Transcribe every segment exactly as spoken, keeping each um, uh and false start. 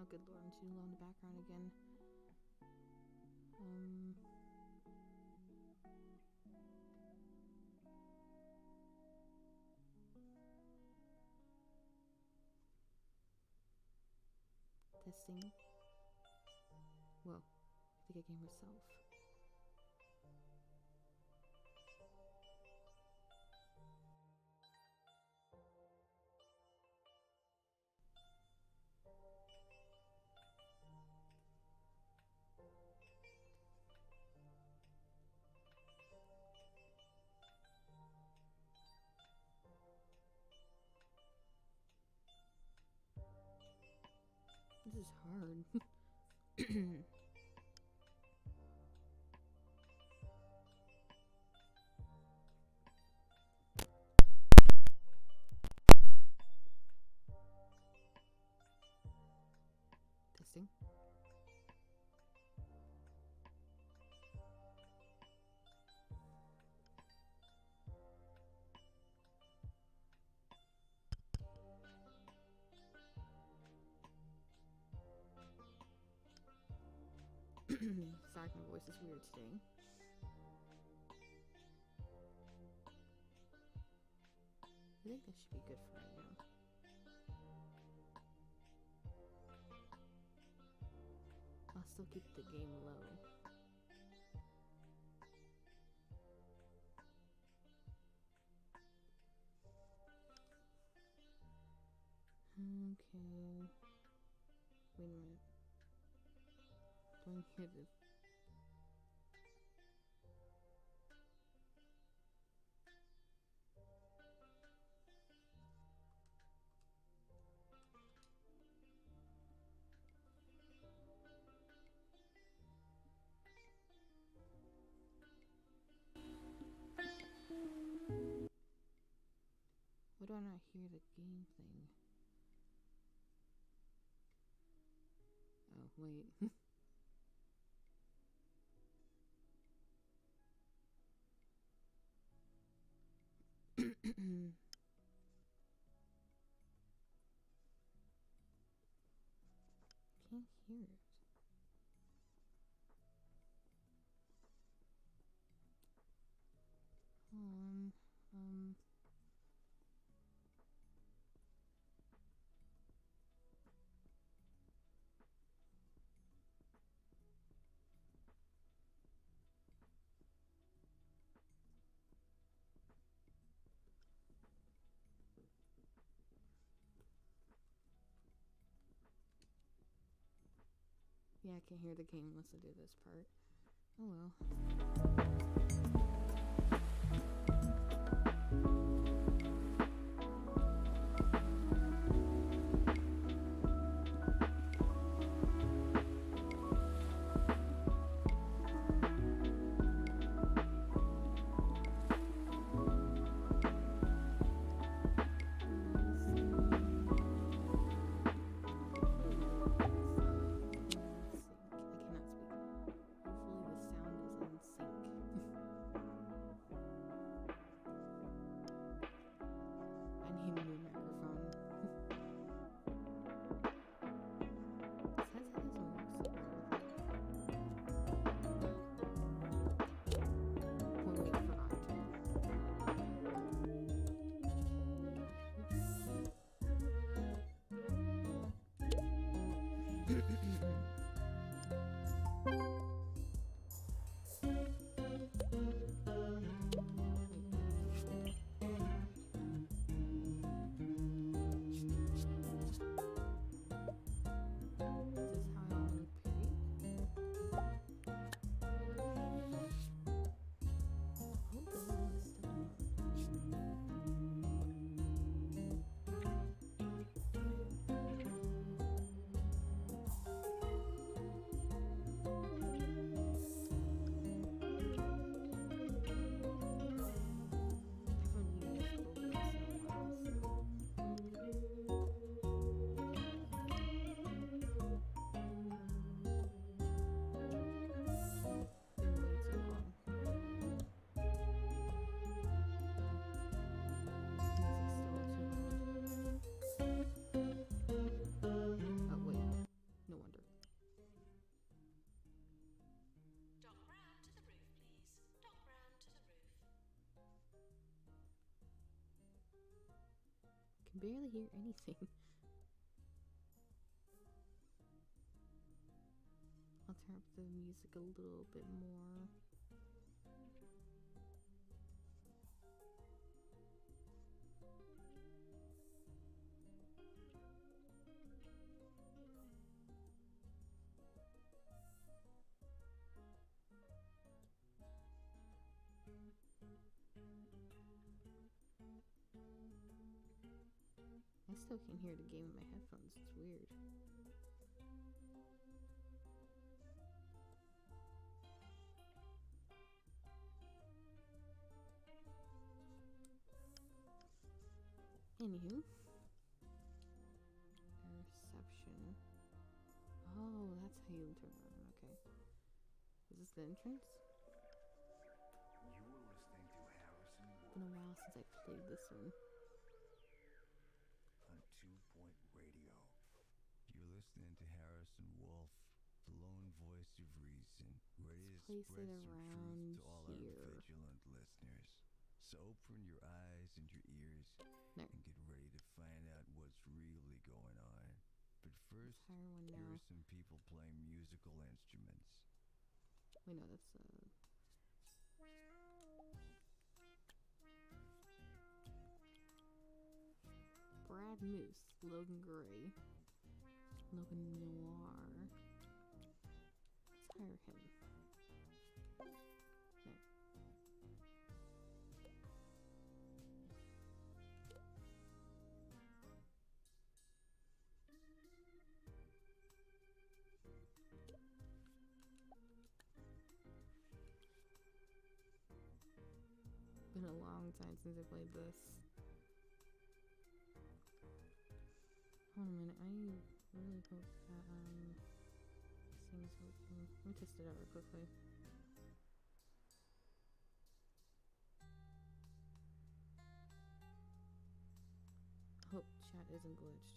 Oh, good lord, I'm too low in the background again. Um... Testing. Whoa, I think I came herself. This is hard. Testing. Sorry, my voice is weird today. I think that should be good for right now. I'll still keep the game low. Okay. Wait a minute. Do I hear the... Why do I not hear the game thing? Oh, wait. Can't hear it. Um, um... Yeah, I can't hear the game unless I do this part. Oh well. I cannot speak. Hopefully the sound is in sync. barely hear anything. I'll turn up the music a little bit more. I still can hear the game in my headphones. It's weird. Anywho. Reception. Oh, that's how you turn around. Okay. Is this the entrance? You were listening to Harrison Wolf. It's been a while since I played this one. On Two Point Radio. You're listening to Harrison Wolf, the lone voice of reason, ready Let's to place spread it some around truth to all here. our vigilant listeners. So open your eyes and your ears There. and get ready to find out what's really going on. But first, Higher one here now. are some people playing musical instruments. Wait, no, that's uh. Brad Moose, Logan Gray, Logan Noir. Let's hire him. There. Been a long time since I played this. Hold on a minute, I really hope that um this thing's working. Let me test it out real quickly. Hope chat isn't glitched.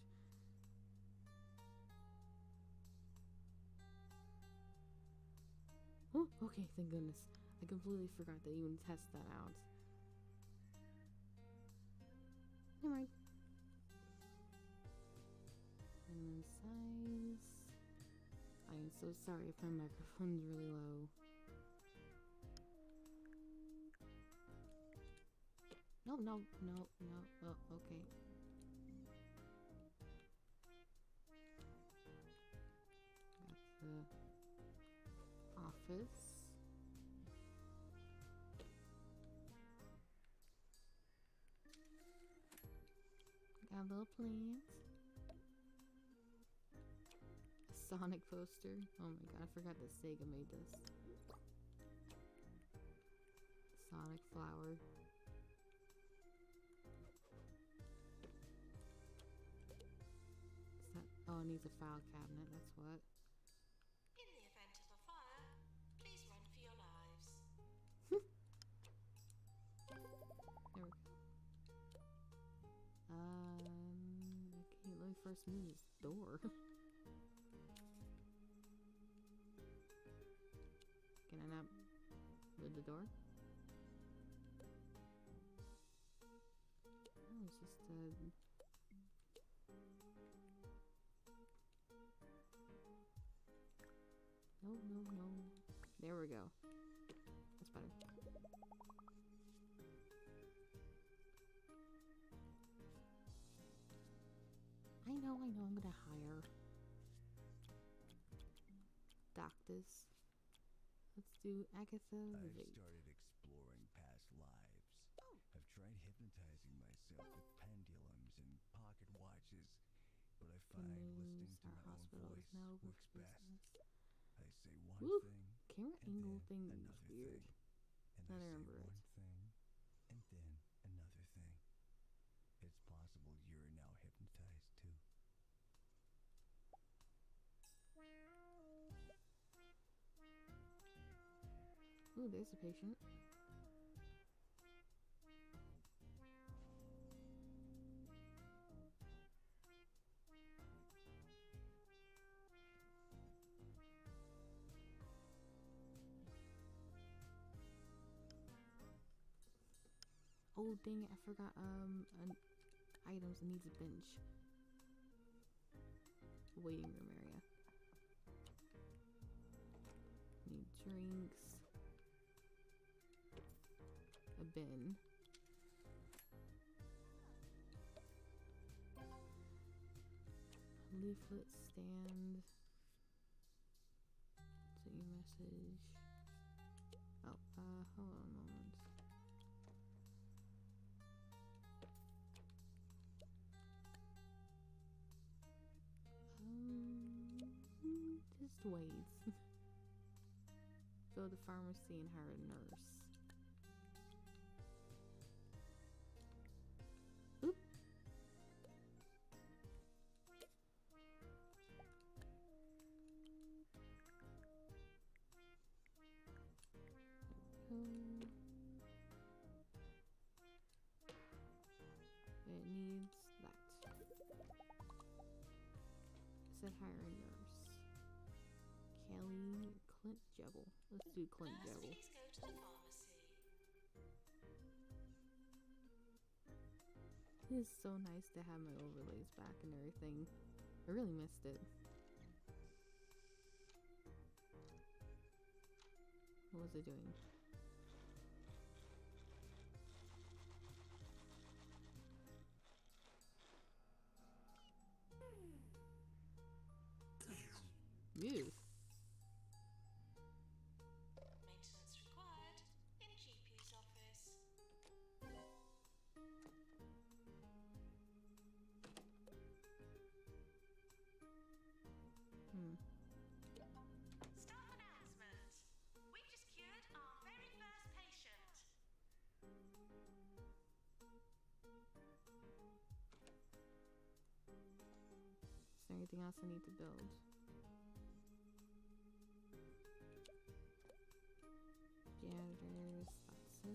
Oh, okay, thank goodness. I completely forgot to even test that out. Never mind. Minimum size. I am so sorry if my microphone's really low. No, no, no, no. Oh, okay. Got the office. Got a little plant. A Sonic poster. Oh my god, I forgot that Sega made this. Sonic flower. Is that? Oh, it needs a file cabinet. That's what. In the event of a fire, please run for your lives. There we go. Um, okay, let me first move this door. Can I not move the door? Oh, it's just a... No, no, no. There we go. That's better. I know, I know, I'm gonna hire doctors. Let's do Agatha I've Vape. started exploring past lives. Oh. I've tried hypnotizing myself with pendulums and pocket watches, but I The find listening news, to our my own hospital is voice now open works for best. business. I say one Woo! thing, Camera and angle then thing another is weird. thing, and Now I that I say remember it. one thing, and then another thing. It's possible you're now hypnotized too. Ooh, there's a patient. Oh, dang it, I forgot, um, an, items. It needs a bench. Waiting room area. Need drinks. A bin. Leaflet stand. See message. Oh, uh, hold on a moment. Um, just wait. Go to the pharmacy and hire a nurse. Oop. Um, it needs that. It said hire a nurse. Kelly Clint Jebel. Let's do Clint First, Jebel. please go to the pharmacy. It is so nice to have my overlays back and everything. I really missed it. What was it doing? Ew. Maintenance required in G P's office. Hmm. Staff announcement. We've just cured our very first patient. Is there anything else I need to build? Janitors, that's so.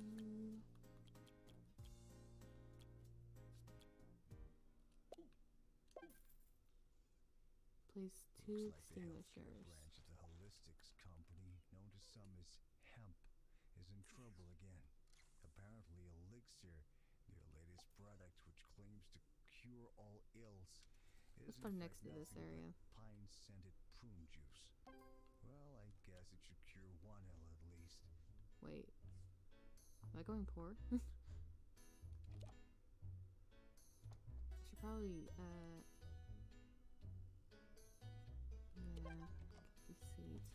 Place two Looks like the healthcare extinguishers. branch of the Holistics company, known to some as Hemp, is in trouble again. Apparently, Elixir, their latest product which claims to cure all ills, is Let's in put it fact next to this nothing but area. pine-scented prune juice. Well, I guess it should cure one ill at least. Wait. Am I going poor? I should probably, uh. Yeah. Get these seeds.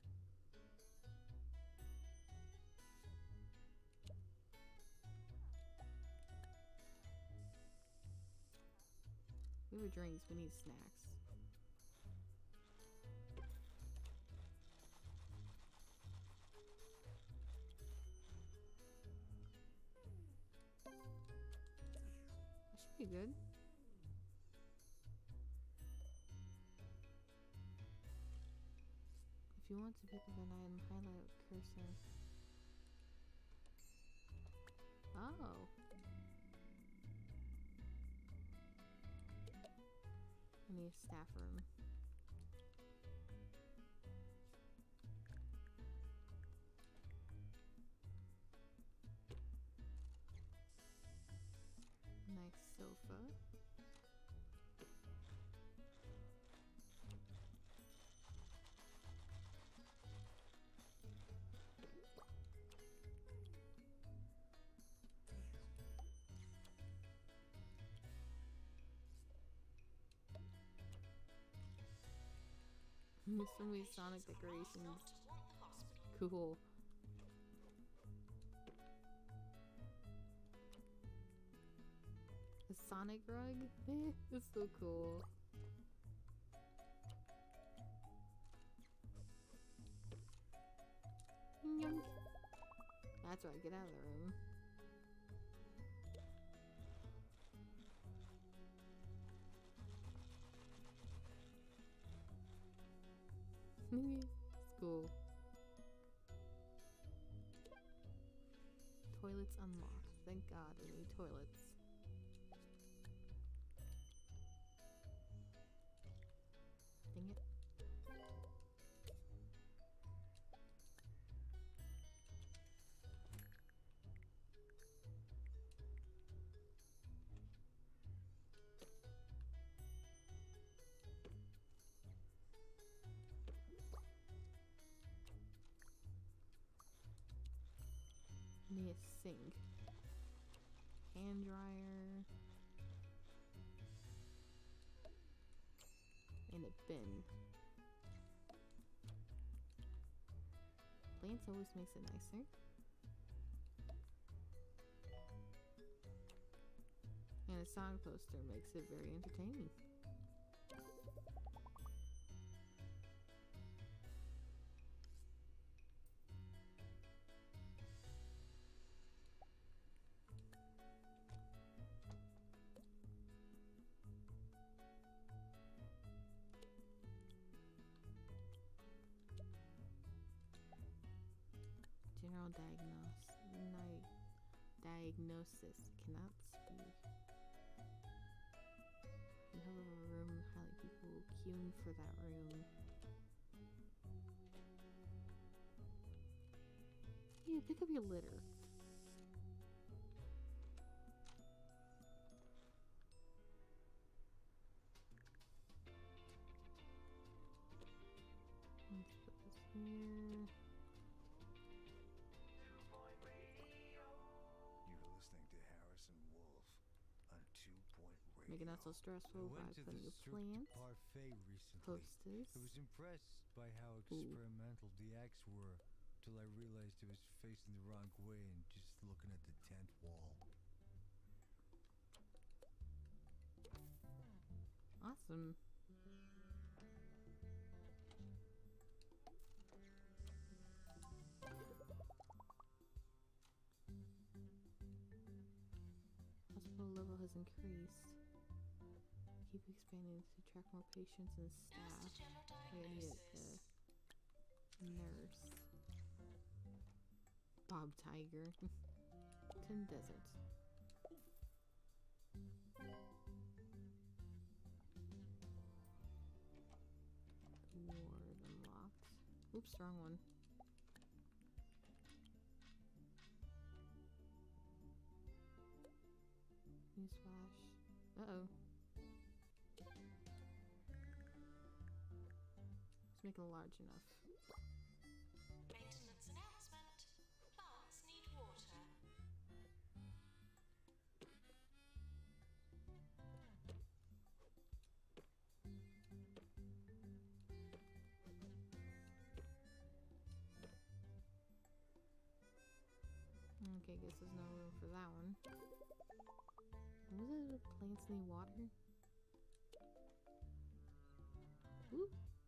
We have drinks, we need snacks. That should be good. If you want to pick up an item, highlight with cursor. Oh. I need a staff room. Nice sofa. So many Sonic decorations. Not to want the hospital. Cool. A Sonic rug? Eh, it's so cool. Yoink. That's right, get out of the room. It's cool. Toilets unlocked. Thank God, we need toilets. Dang it. a sink, hand dryer, and a bin. Plants always makes it nicer. And a song poster makes it very entertaining. General diagnosis. Diagnosis. Cannot speak. You have a room, highly people queuing for that room. Yeah, pick up your litter. Let's put this here. You're listening to Harrison Wolf on Two Point Radio. Make it not so I stressful by went to putting the your Cirque du plants, Parfait recently. posters. I was impressed by how experimental the acts were, till I realized I was facing the wrong way and just looking at the tent wall. Awesome. Hospital level has increased. Keep expanding to attract more patients and Now's the staff. general Wait, I need diagnosis. a nurse. Bob Tiger. Ten Deserts. Ward unlocked. Oops, wrong one. Newsflash. Uh-oh. Let's make it large enough. Maintenance announcement. Plants need water. Okay, guess there's no room for that one. What was it? Plants need water? Ooh.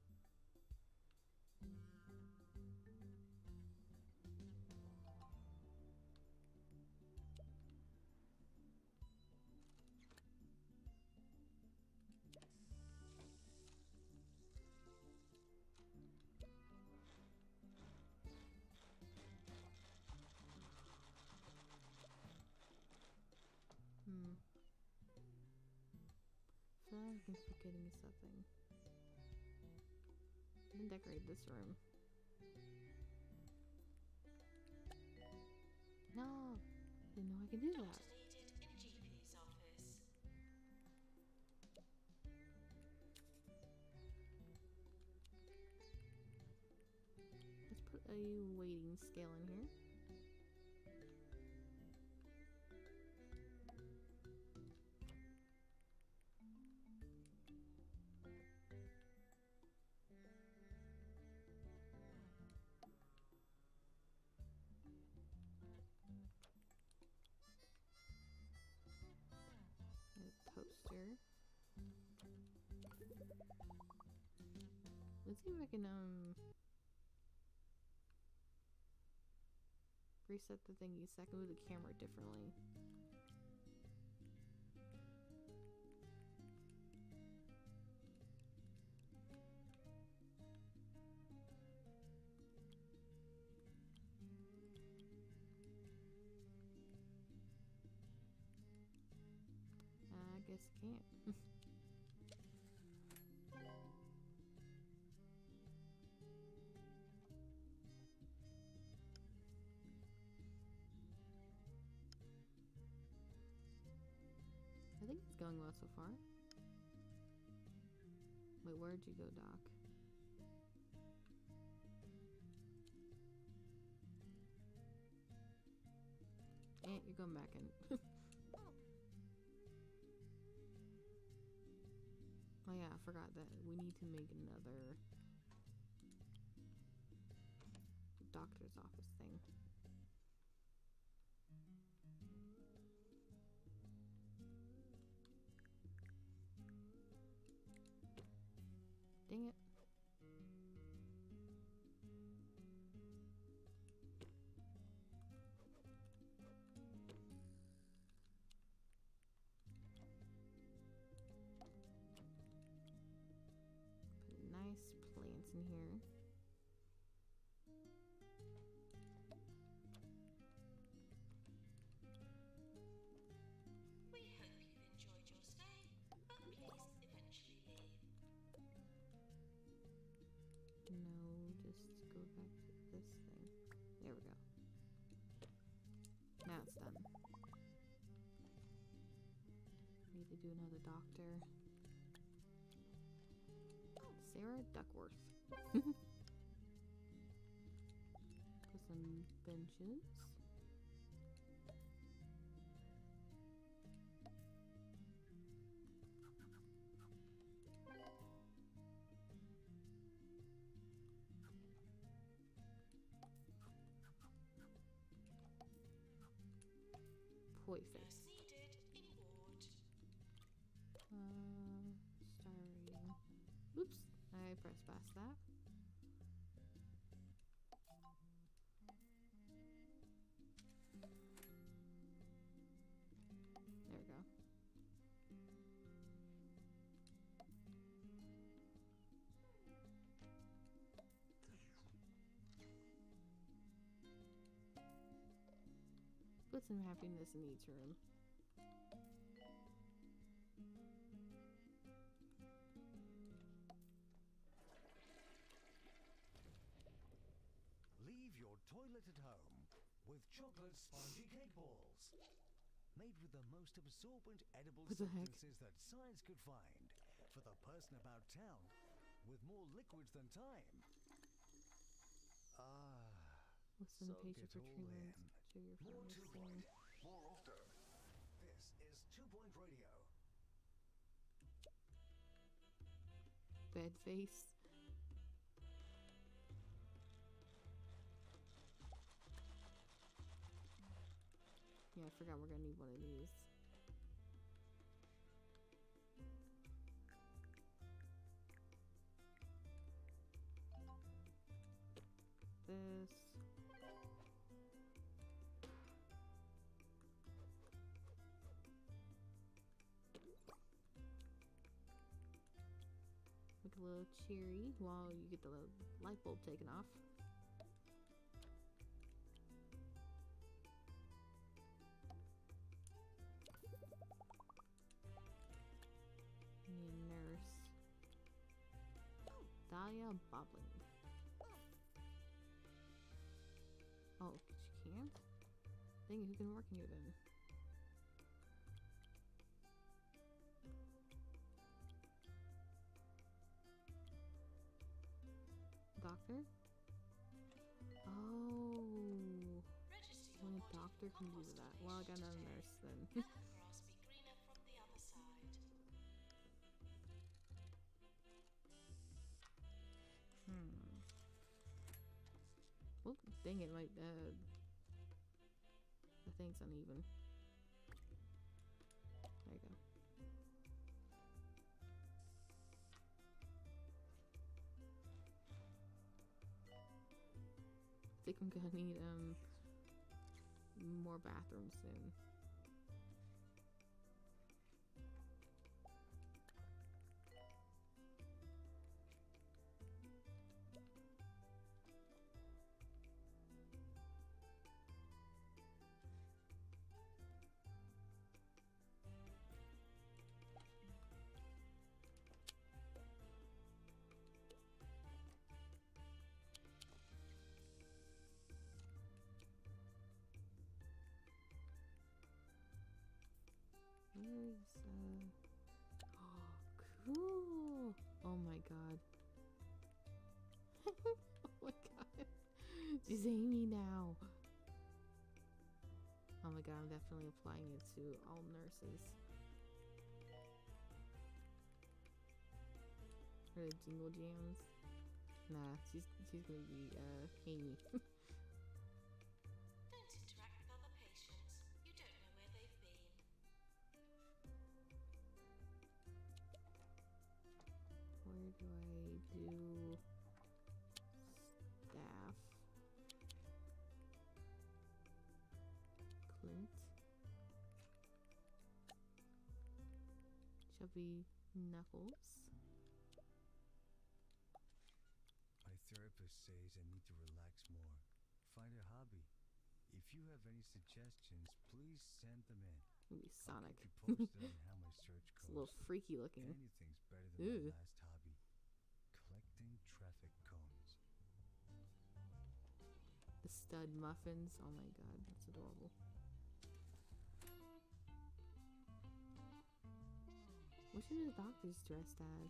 Hmm. I feel like I'm forgetting something. I can decorate this room. No! Didn't know I could do that. Doctor needed in G P's office. Let's put a weighting scale in here. And a toaster. Let's see if I can um reset the thingy so I can move the camera differently. I guess I can't. I think it's going well so far. Wait, where'd you go, Doc? Eh, you're going back in. Oh yeah, I forgot that we need to make another doctor's office thing. Dang it. Put nice plants in here. We hope you've enjoyed your stay, but please eventually leave. No, just go back to this thing. There we go. Now it's done. Need to do another doctor. Sarah Duckworth. Put some benches. Perfect. Nurse needed in ward. Uh, star rating. Oops, I pressed past that. There we go. Put some happiness in each room. Leave your toilet at home with chocolate spongy cake balls. Made with the most absorbent edible What the heck? substances that science could find. For the person about town with more liquids than time. Ah, Listen so patient get for all treatment. in. Show your More flowers Two soon. Point, more often. This is Two Point Radio. Bed face. Yeah, I forgot we're gonna need one of these. This. Make a little cherry while you get the light bulb taken off. Need a nurse. Dahlia Boblin. Oh, she can't? Dang it, who can work in here then? Doctor? Oh, Register only your a doctor can do that. Well, I got another nurse then. Can the grass be greener from the other side? Hmm. Well, dang it, my uh, the thing's uneven. There you go. I think I'm gonna need um more bathrooms soon. Where's uh oh, cool. Oh my god. Oh my god. She's Amy now. Oh my god, I'm definitely applying it to all nurses. Or the jingle jams. Nah, she's she's gonna be uh Amy. Don't interact with other patients. You don't know where they've been. Where do I do staff? Clint. Chubby Knuckles. My therapist says I need to relax more. Find a hobby. If you have any suggestions, please send them in. Maybe Sonic. I'll keep you posted on how my search It's goes. a little freaky looking. Anything's better than Ooh. my last hobby. Collecting traffic cones. The stud muffins. Oh my god, that's adorable. What should the doctors dressed as?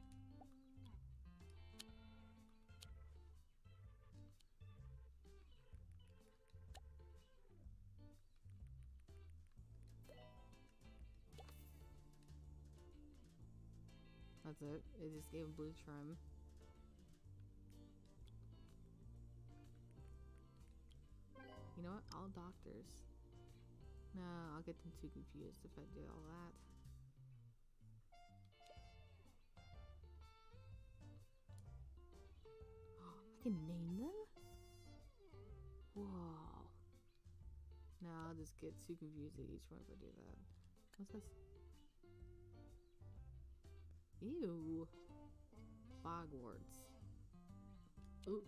That's it. It just gave a blue trim. You know what? All doctors. Nah, I'll get them too confused if I do all that. I can name them? Whoa. Nah, I'll just get too confused at each one if I do that. What's this? Ew. Bogwarts. Ooh.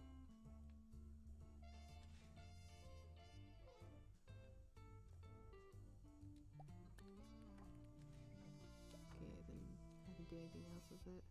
Okay, then I can do anything else with it.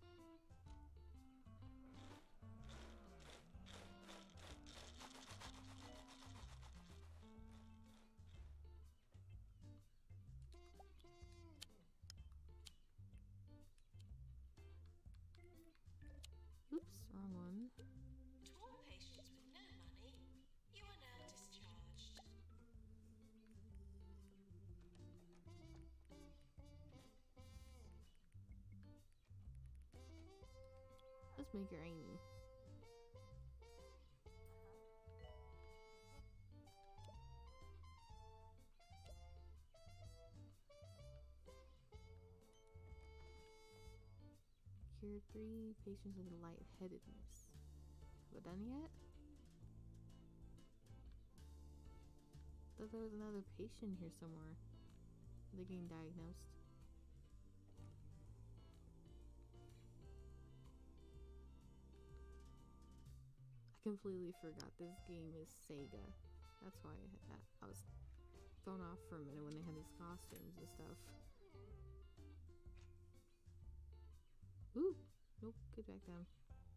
Oops, wrong one. To all patients with no money, you are now discharged. Let's make her Amy. Cure three patients with lightheadedness. Have I done yet? Thought there was another patient here somewhere. They're getting diagnosed. I completely forgot this game is Sega. That's why I, had that. I was thrown off for a minute when they had these costumes and stuff. Ooh! Nope, get back down.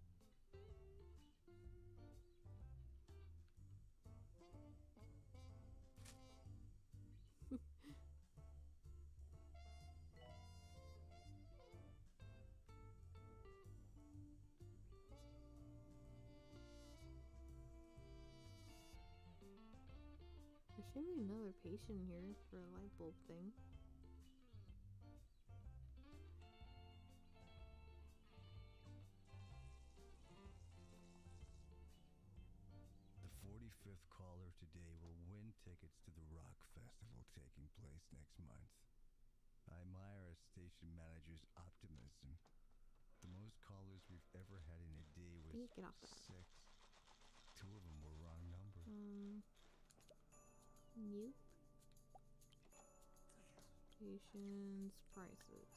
There should be another patient here for a light bulb thing. The forty-fifth caller today will win tickets to the Rock Festival taking place next month. I admire a station manager's optimism. The most callers we've ever had in a day was Hey, get off that. six. Two of them were wrong number. Um, nope. Patients, prices.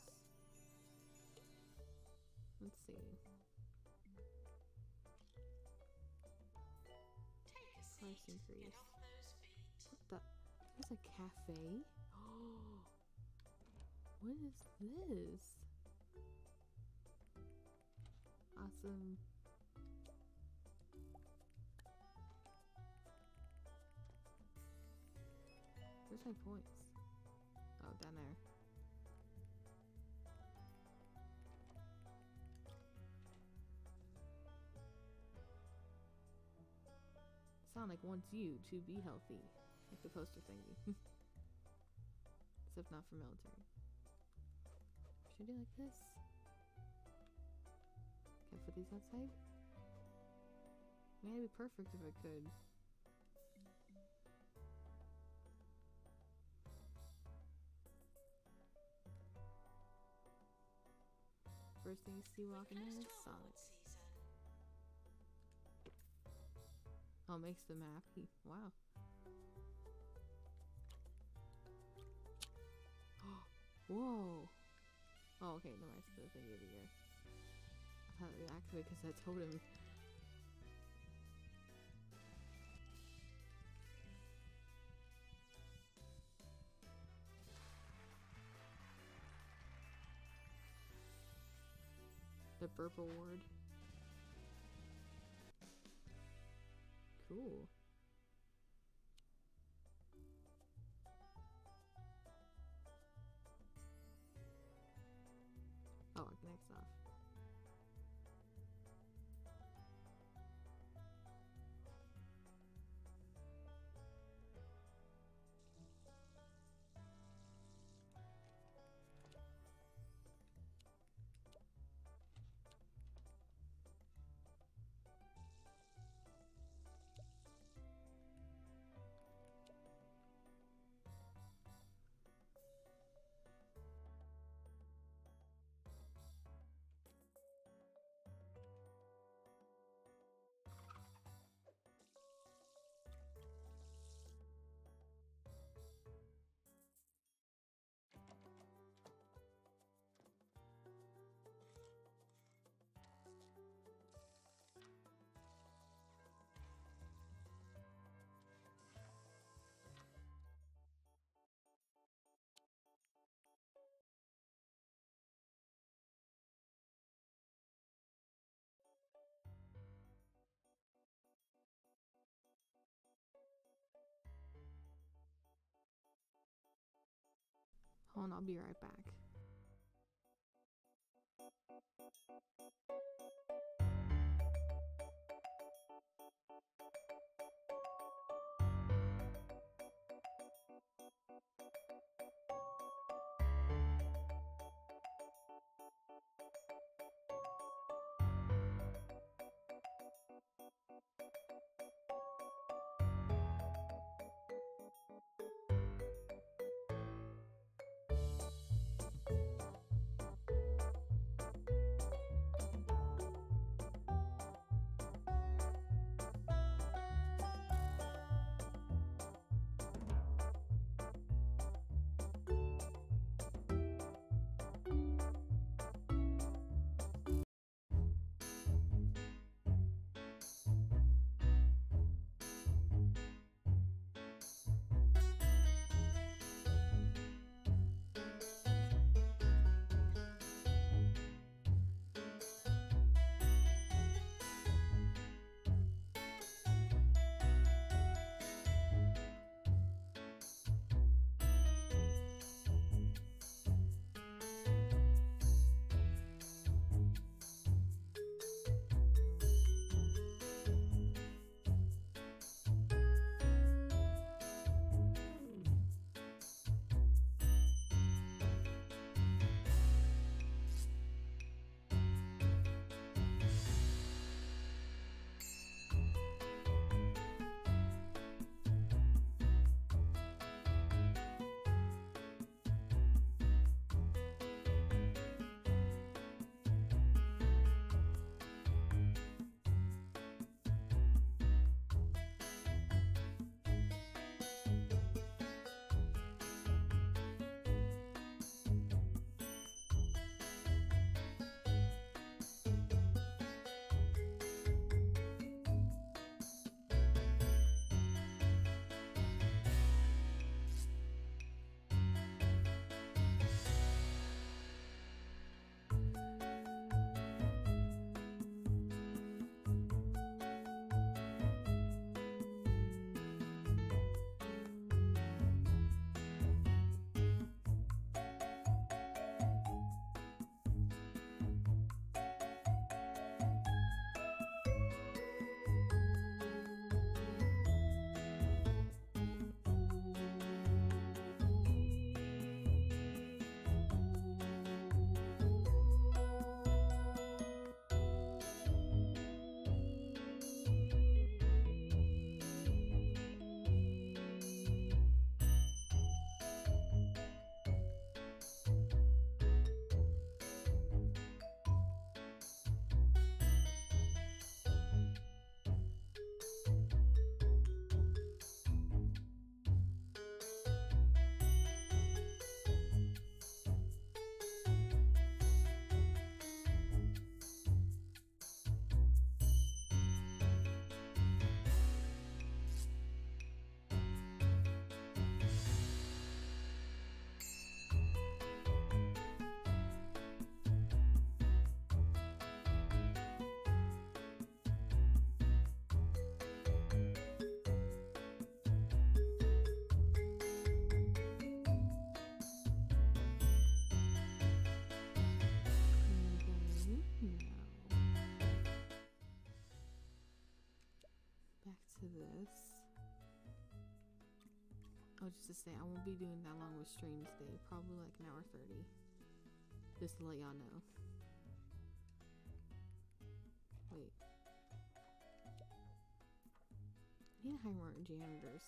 Let's see. Take a Price seat. increase. Get off those feet. What the? There's a cafe? Oh, what is this? Awesome. Where's my points? Oh, down there. Sonic wants you to be healthy. Like the poster thingy. Except not for military. Should I do like this? Can I put these outside? I mean, it'd be perfect if I could. First thing you see walking in is Sonic. Oh, makes them happy. Wow. Whoa. Oh, okay, no, it's the thing of the year. I thought it would activate because that totem. The burp award. Cool. Oh, it connects off. Hold on, I'll be right back. to this. Oh, just to say, I won't be doing that long with streams today. Probably like an hour thirty. Just to let y'all know. Wait. I need to hire more janitors.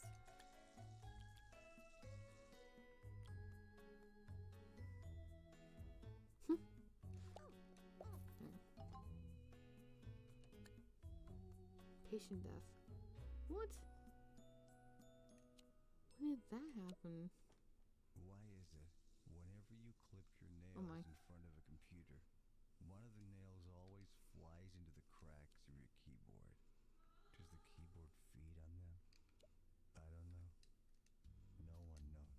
Patient death. What? When did that happen? Why is it whenever you clip your nails Oh my. in front of a computer, one of the nails always flies into the cracks of your keyboard? Does the keyboard feed on them? I don't know. No one knows.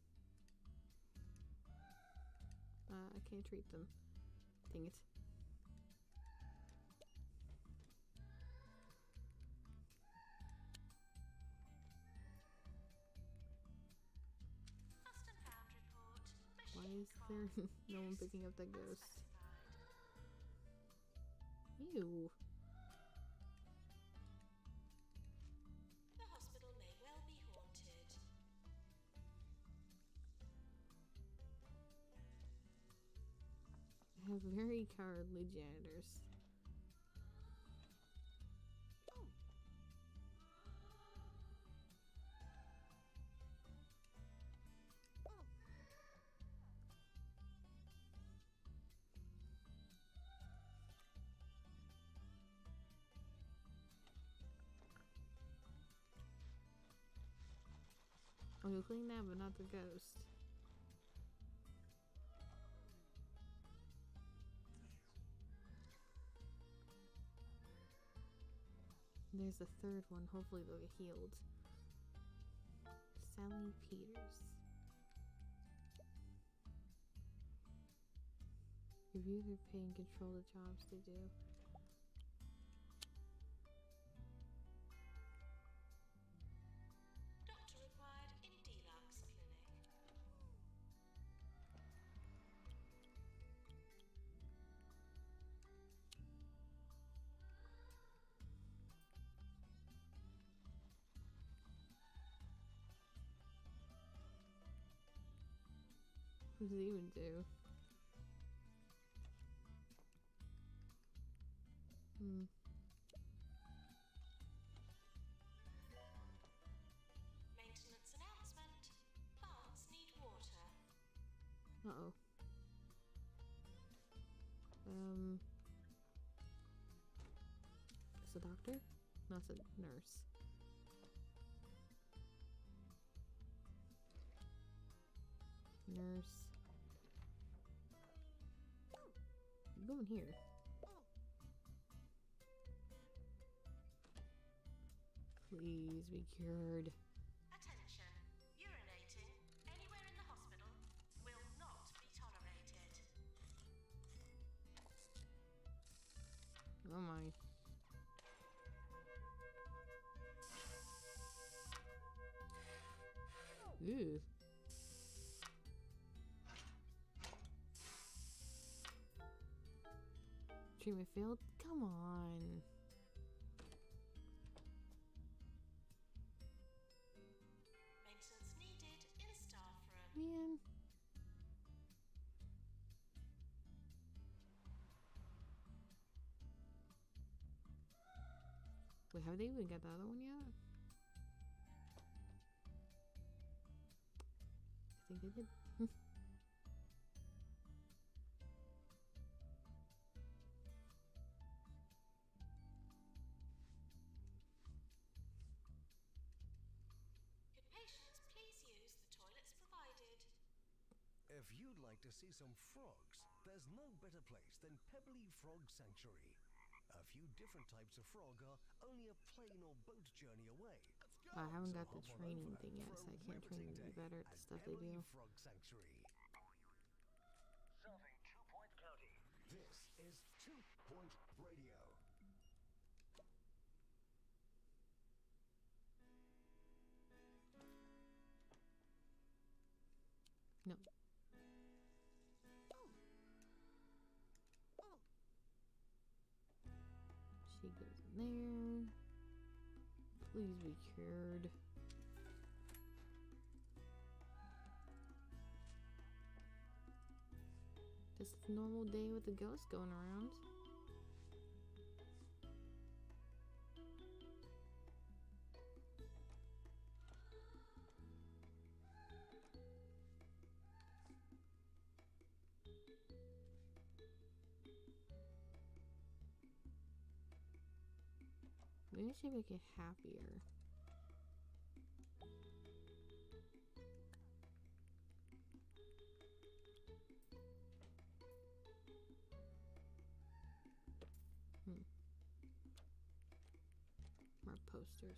Uh, I can't treat them. Dang it. Lost and found report. Why Machine is there called no one used picking up that ghost? unspecified. Ew. The hospital may well be haunted. I have very cowardly janitors. Oh, you'll clean that, but not the ghost. There's a third one. Hopefully they'll get healed. Sally Peters. Review their pay and control the jobs they do. Doctor required in Deluxe Clinic. What does it even do? Hmm. Maintenance announcement. Plants need water. Uh-oh. Um... It's a doctor? No, it's a nurse. Nurse. Go in here. Please be cured. Attention. Urinating anywhere in the hospital will not be tolerated. Oh my. Ew. Treatment failed? Come on. Maintenance needed in staff room. Man. Wait, have they even got the other one yet? I think they did. Could patients please use the toilets provided? If you'd like to see some frogs, there's no better place than Pebbly Frog Sanctuary. A few different types of frog are only a plane or boat journey away. I haven't got So the hop on training over thing yet, for so a I can't train riveting them to be day better at the at stuff they Pebbly do. Frog Sanctuary. Serving Two Point County. This is Two Point Radio. No. She goes in there. Please be cured. Just a normal day with the ghost going around. Maybe I should make it happier. Hmm. More posters.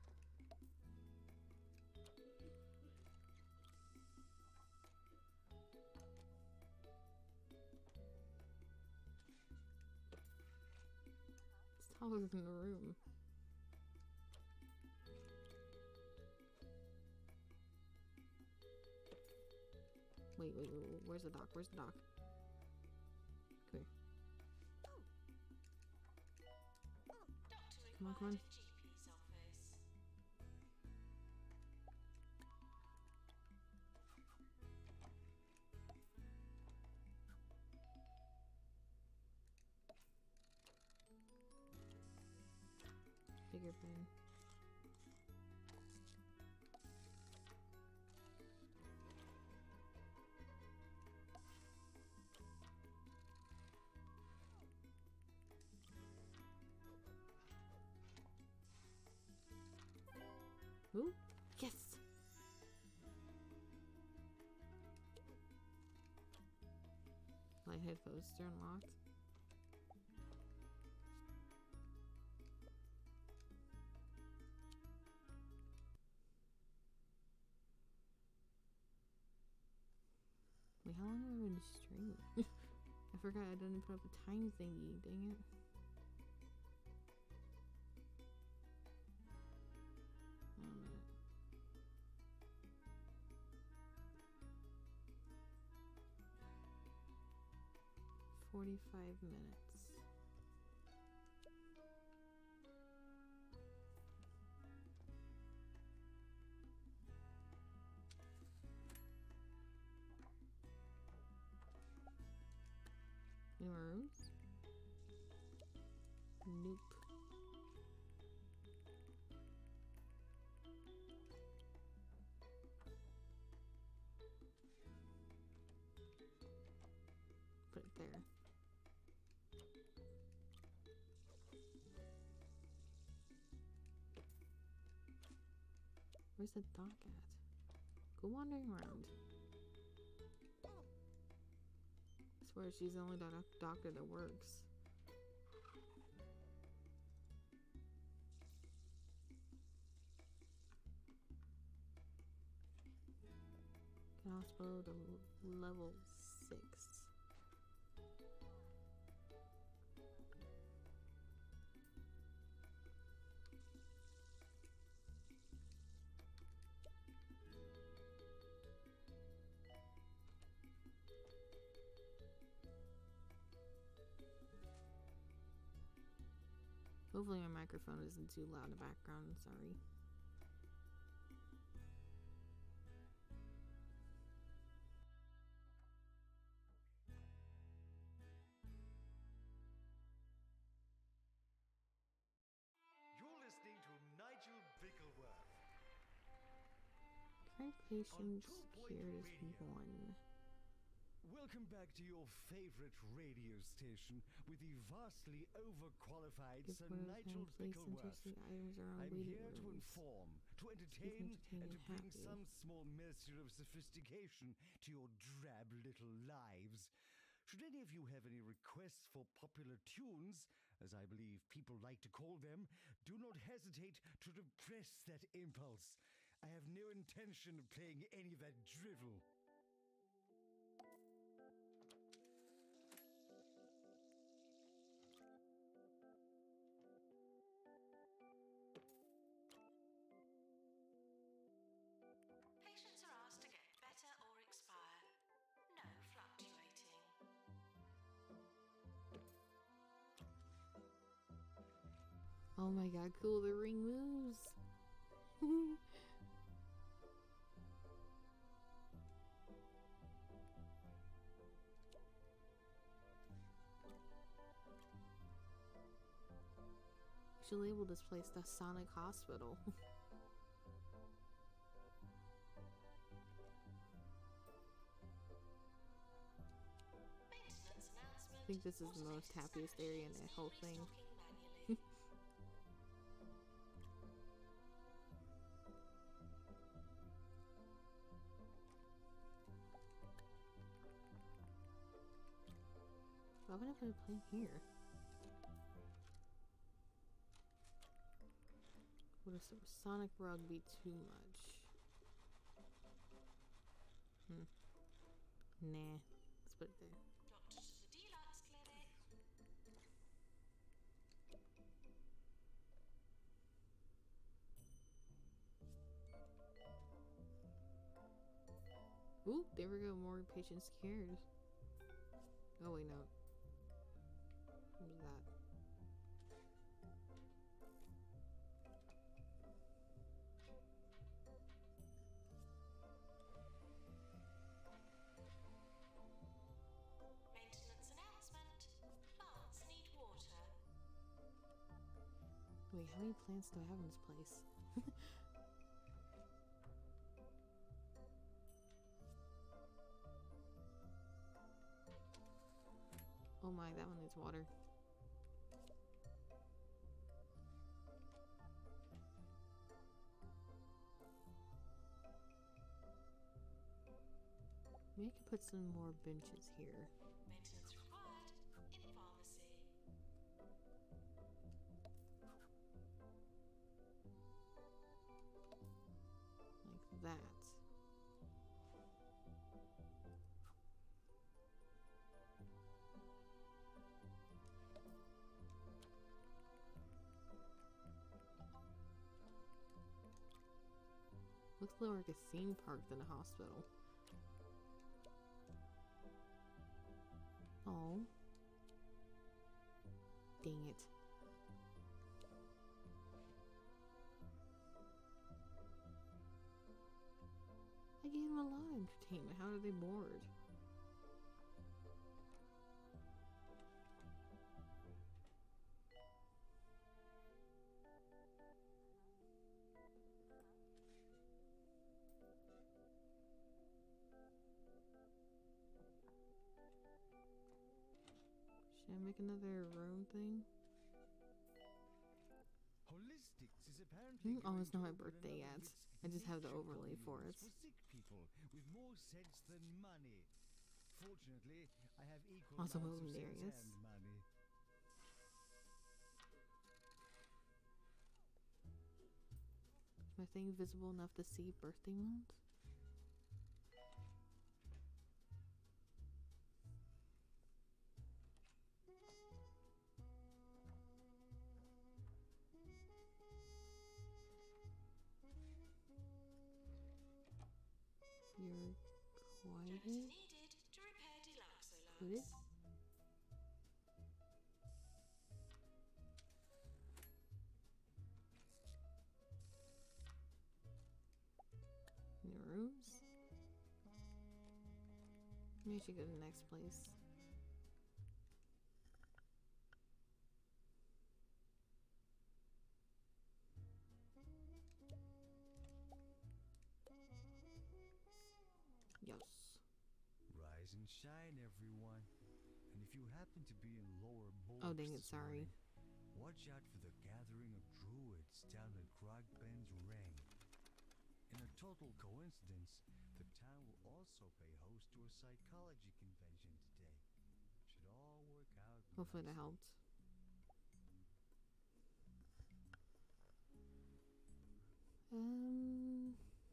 It's taller than the room. Wait, wait, wait, wait, where's the dock? Where's the dock? Come here. Doctor Come on, come on. required at G P's office. Bigger pen. Ooh, yes! Lighthead poster unlocked. Wait, how long have I been streaming? I forgot I didn't put up a time thingy, dang it. forty-five minutes. Any more rooms? Nope. Put it there. Where's the dock at? Go wandering around. I swear she's the only doc doctor that works. Hospital to level six. Hopefully my microphone isn't too loud in the background, sorry. You're listening to Nigel Bickleworth. Current patients Two Point cured is Radio. one. Welcome back to your favorite radio station with the vastly overqualified Give Sir orders Nigel and place Bickleworth. interesting items around I'm waiting here to rooms. inform, to entertain, entertained and and to bring happy. some small measure of sophistication to your drab little lives. Should any of you have any requests for popular tunes, as I believe people like to call them, do not hesitate to repress that impulse. I have no intention of playing any of that drivel. Patients are asked to get better or expire. No fluctuating. Oh my god, cool, the ring moves. Should label this place the Sonic Hospital. Maintenance announcement. I think this is the most Automated happiest scan area in machines the whole will be thing. restocking manually. Why would I put a plane here? Would a Sonic rug be too much? Hmm. Nah. Let's put it there. Doctor to the deluxe clinic. Ooh, there we go. More patients cured. Oh wait, no. What was that? Maintenance announcement. Plants need water. Wait, how many plants do I have in this place? Oh my, that one needs water. Maybe I could put some more benches here. Maintenance required in pharmacy. Like that. Looks more like a theme park than a hospital. Oh. Dang it. I gave them a lot of entertainment. How are they bored? Should I make another room thing? Holistics is apparently Hmm, oh, going it's not to my open birthday another yet. of its I just have the nature overlay for communes it. For sick people with more sense than money. Fortunately, I have equal Also amounts of moving sense areas. and money. Is my thing visible enough to see birthday moons? You're Janitor quieted? needed to repair deluxe Put it? alerts. New rooms? Maybe I should go to the next place. Yes. Rise and shine, everyone. And if you happen to be in Lower Bulk, Oh, dang it, sorry. watch out for the gathering of druids down at Grogben's Ring. In a total coincidence, the town will also pay host to a psychology convention today. Should all work out. Hopefully that nicely. helped. Um,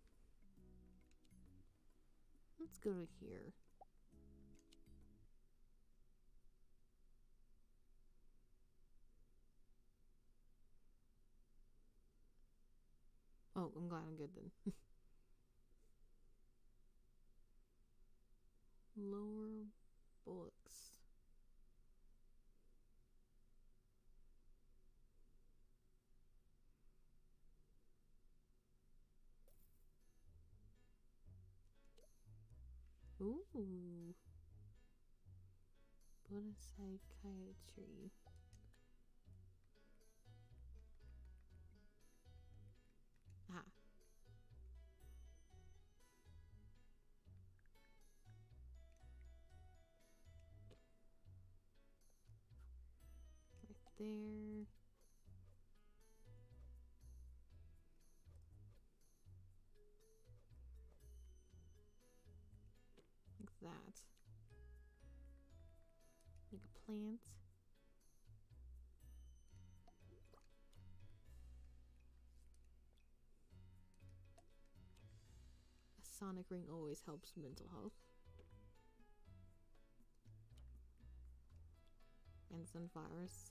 let's go to here. Oh, I'm glad I'm good then. Lower Bullocks. Ooh. Buddha psychiatry. Ah. Right there. Like that. Like a plant. A sonic ring always helps mental health. And some virus.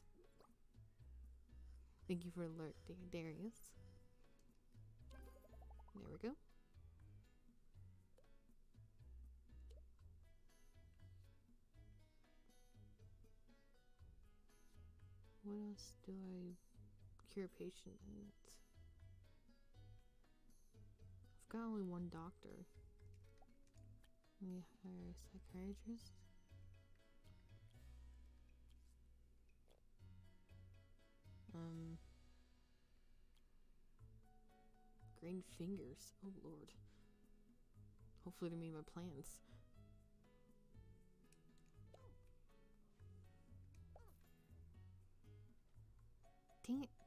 Thank you for alert, Darius. There we go. What else do I cure a patient in it? I've got only one doctor. Let me hire a psychiatrist. Um, green fingers. Oh lord. Hopefully to meet my plans. Dang it.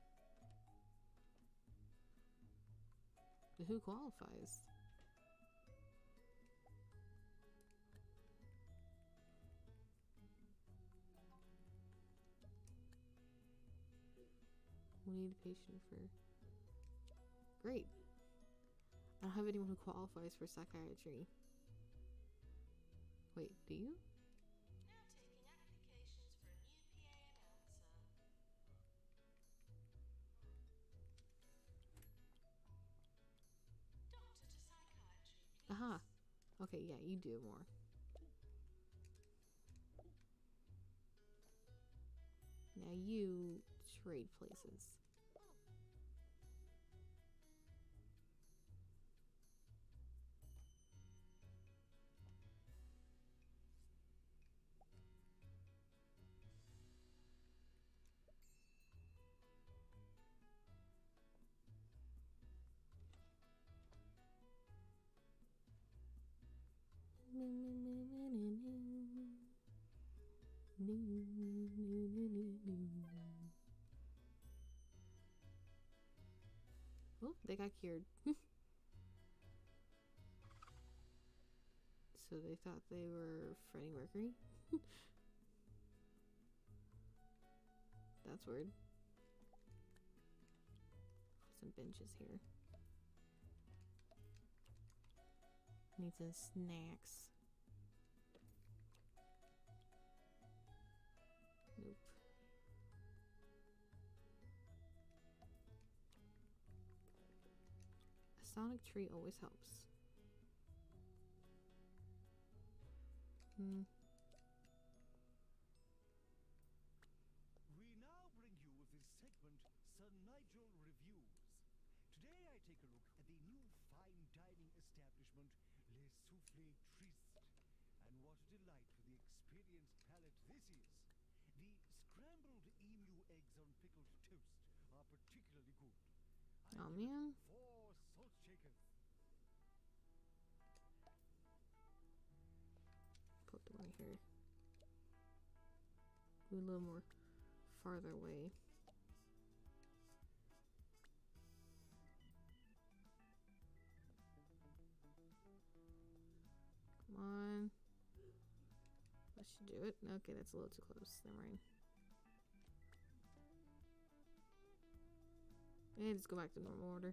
But who qualifies? We need a patient for... Great. I don't have anyone who qualifies for psychiatry. Wait, do you? Now taking applications for a new P A announcer. Doctor to psychiatry, please. Aha. Okay, yeah, you do more. Now you trade places. Oh, they got cured. So they thought they were Freddie Mercury? That's weird. Some benches here. Need some snacks. Nope. A sonic tree always helps. Hmm. We now bring you this segment, Sir Nigel Reviews. Today I take a look at the new fine dining establishment, Le Soufflé Triste. And what a delight for the experienced palate this is. The scrambled emu eggs on pickled toast are particularly good. I Oh give it man. Four salt shakers. Put the one here. Go a little more farther away. Come on. That should do it. Okay, that's a little too close. Never mind. And just go back to normal order.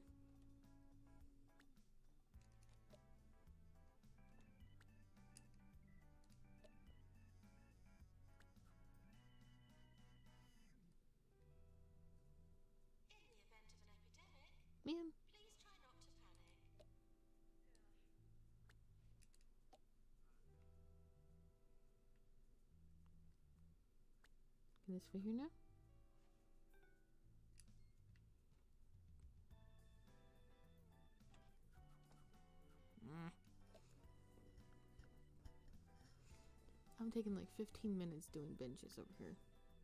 In the event of an epidemic, Man. please try not to panic. Can this fit here now? Mm. taking like fifteen minutes doing benches over here.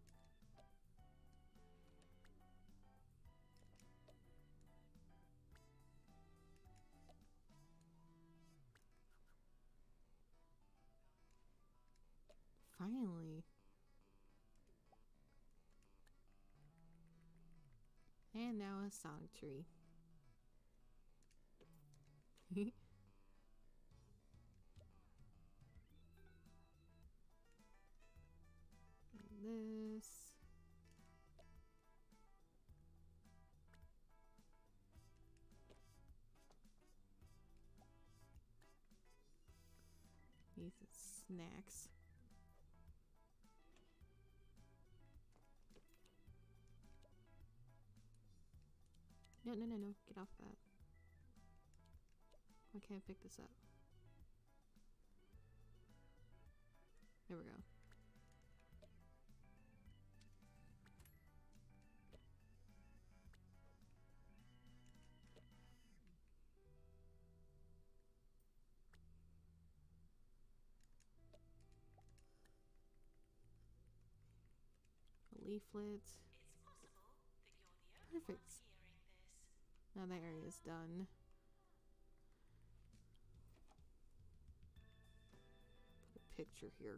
Finally. And now a Sonic tree. This. These are snacks. No, no, no, no. Get off that. Why can't I pick this up? There we go. A leaflet. It's possible that you're the only Perfect. one hearing this. Now that area's done. Put a picture here.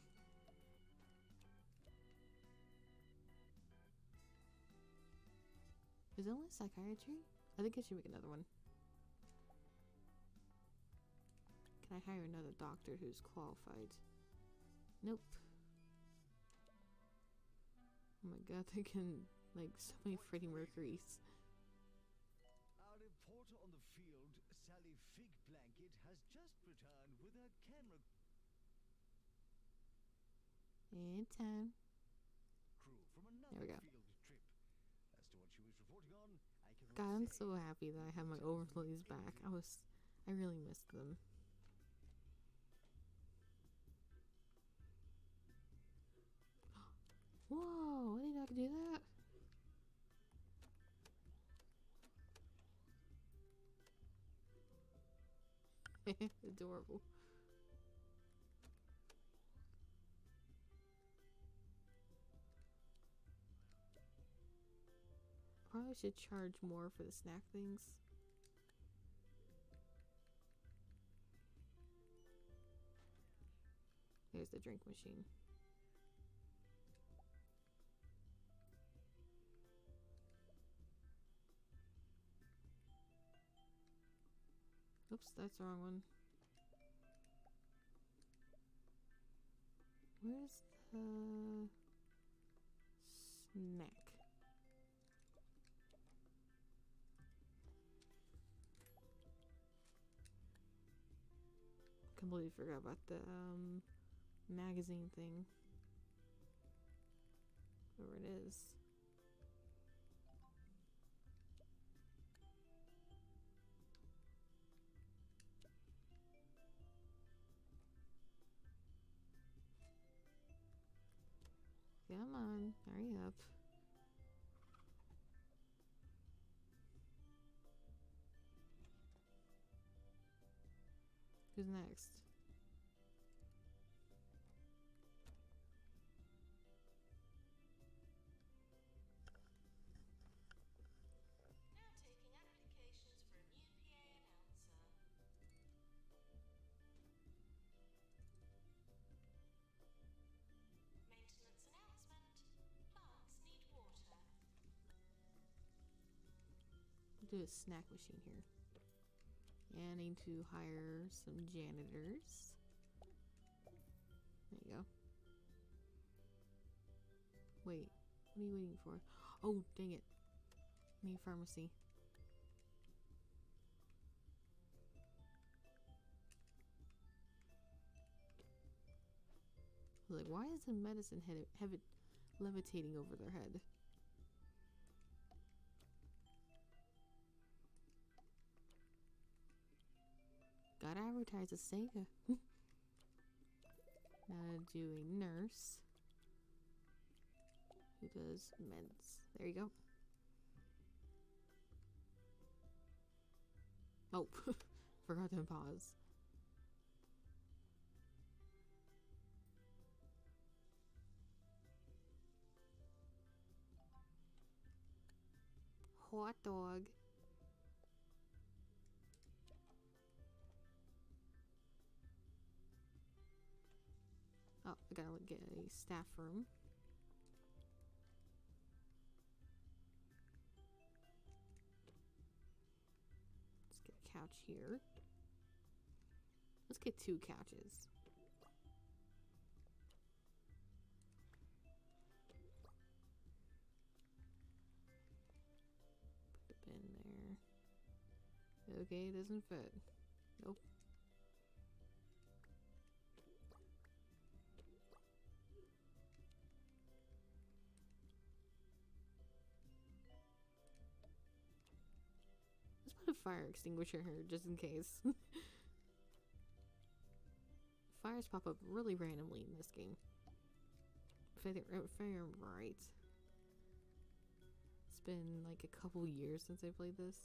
Is it only psychiatry? I think I should make another one. Can I hire another doctor who's qualified? Nope. Oh my god, they can, like, so many Freddie Mercurys. Our reporter on the field, Sally Fig Blanket, has just returned with her camera In time. crew from There another we go. field trip. As to what she was reporting on, I cannot God, I'm say. so happy that I have my overlays back. I was, I really missed them. Whoa, I didn't know I could do that. Adorable. Probably should charge more for the snack things. There's the drink machine. Oops, that's the wrong one. Where's the snack? Completely forgot about the um, magazine thing. Where it is. Come on, hurry up. Who's next? Now taking applications for a new P A announcer. Maintenance announcement. Plants need water. We'll do a snack machine here. And I need to hire some janitors. There you go. Wait, what are you waiting for? Oh, dang it. I need a pharmacy. I was like, why is the medicine head have it levitating over their head? Gotta advertise a Sega. Now do a nurse who does meds. There you go. Oh, forgot to pause. hot dog. Oh, I gotta get a staff room. Let's get a couch here. Let's get two couches. Put the bin there. Okay, it doesn't fit. Nope. Let's put a fire extinguisher here just in case. Fires pop up really randomly in this game. If I, if I remember right. It's been like a couple years since I played this.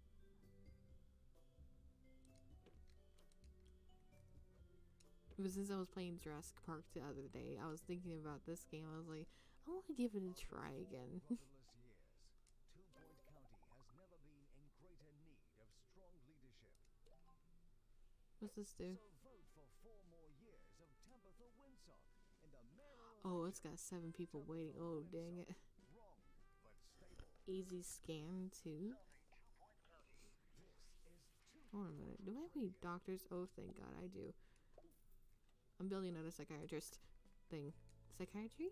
But since I was playing Jurassic Park the other day, I was thinking about this game. I was like, I want to give it a try again. What's this do? Oh, it's got seven people waiting. Oh, dang it. Easy scan, too. Hold on a minute. Do I have any doctors? Oh, thank God, I do. I'm building out a psychiatrist thing. Psychiatry?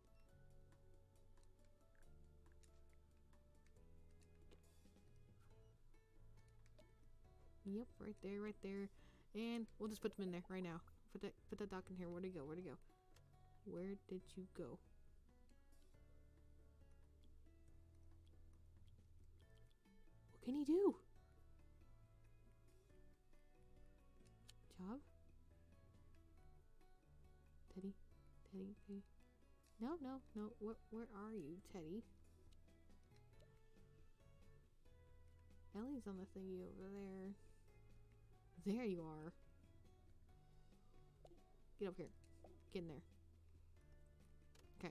Yep, right there, right there. And we'll just put them in there right now. Put that, put that doc in here. Where'd it go? Where'd it go? Where did you go? What can he do? Job? Teddy? Teddy? Teddy? No, no, no. Where, where are you, Teddy? Ellie's on the thingy over there. There you are. Get up here. Get in there. Okay.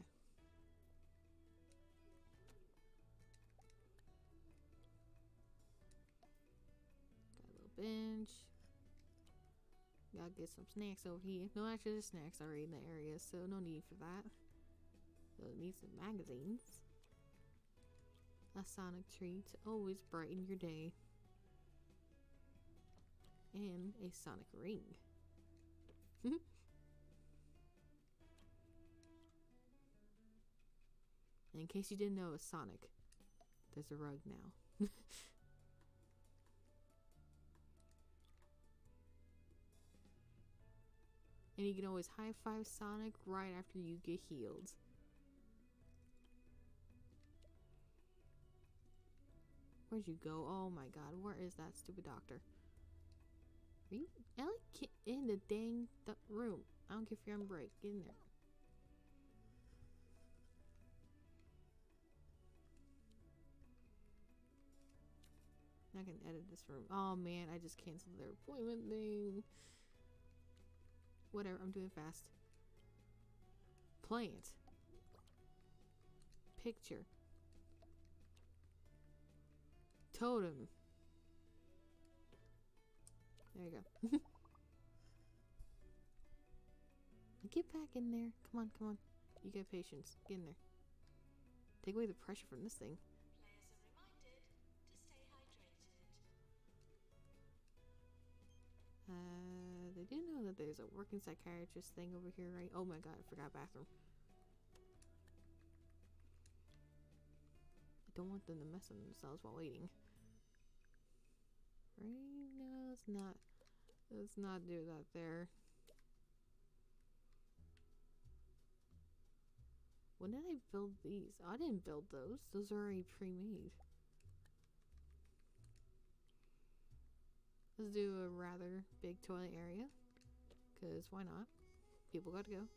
Got a little bench. Gotta get some snacks over here. No, actually, there's snacks already in the area, so no need for that. So need some magazines. A Sonic tree to always brighten your day. And a Sonic ring. In case you didn't know, it's Sonic. There's a rug now. And you can always high-five Sonic right after you get healed. Where'd you go? Oh my god, where is that stupid doctor? Are you Ellie? Get in the dang th room. I don't care if you're on break. Get in there. I can edit this room. Oh man, I just canceled their appointment thing. Whatever, I'm doing fast. Plant. Picture. Totem. There you go. Get back in there. Come on, come on. You got patience. Get in there. Take away the pressure from this thing. Uh, they do know that there's a working psychiatrist thing over here, right? Oh my god, I forgot bathroom. I don't want them to mess on themselves while waiting. Right? No, let's not. Let's not do that there. When did I build these? Oh, I didn't build those. Those are already pre-made. Let's do a rather big toilet area. Because why not? People gotta go.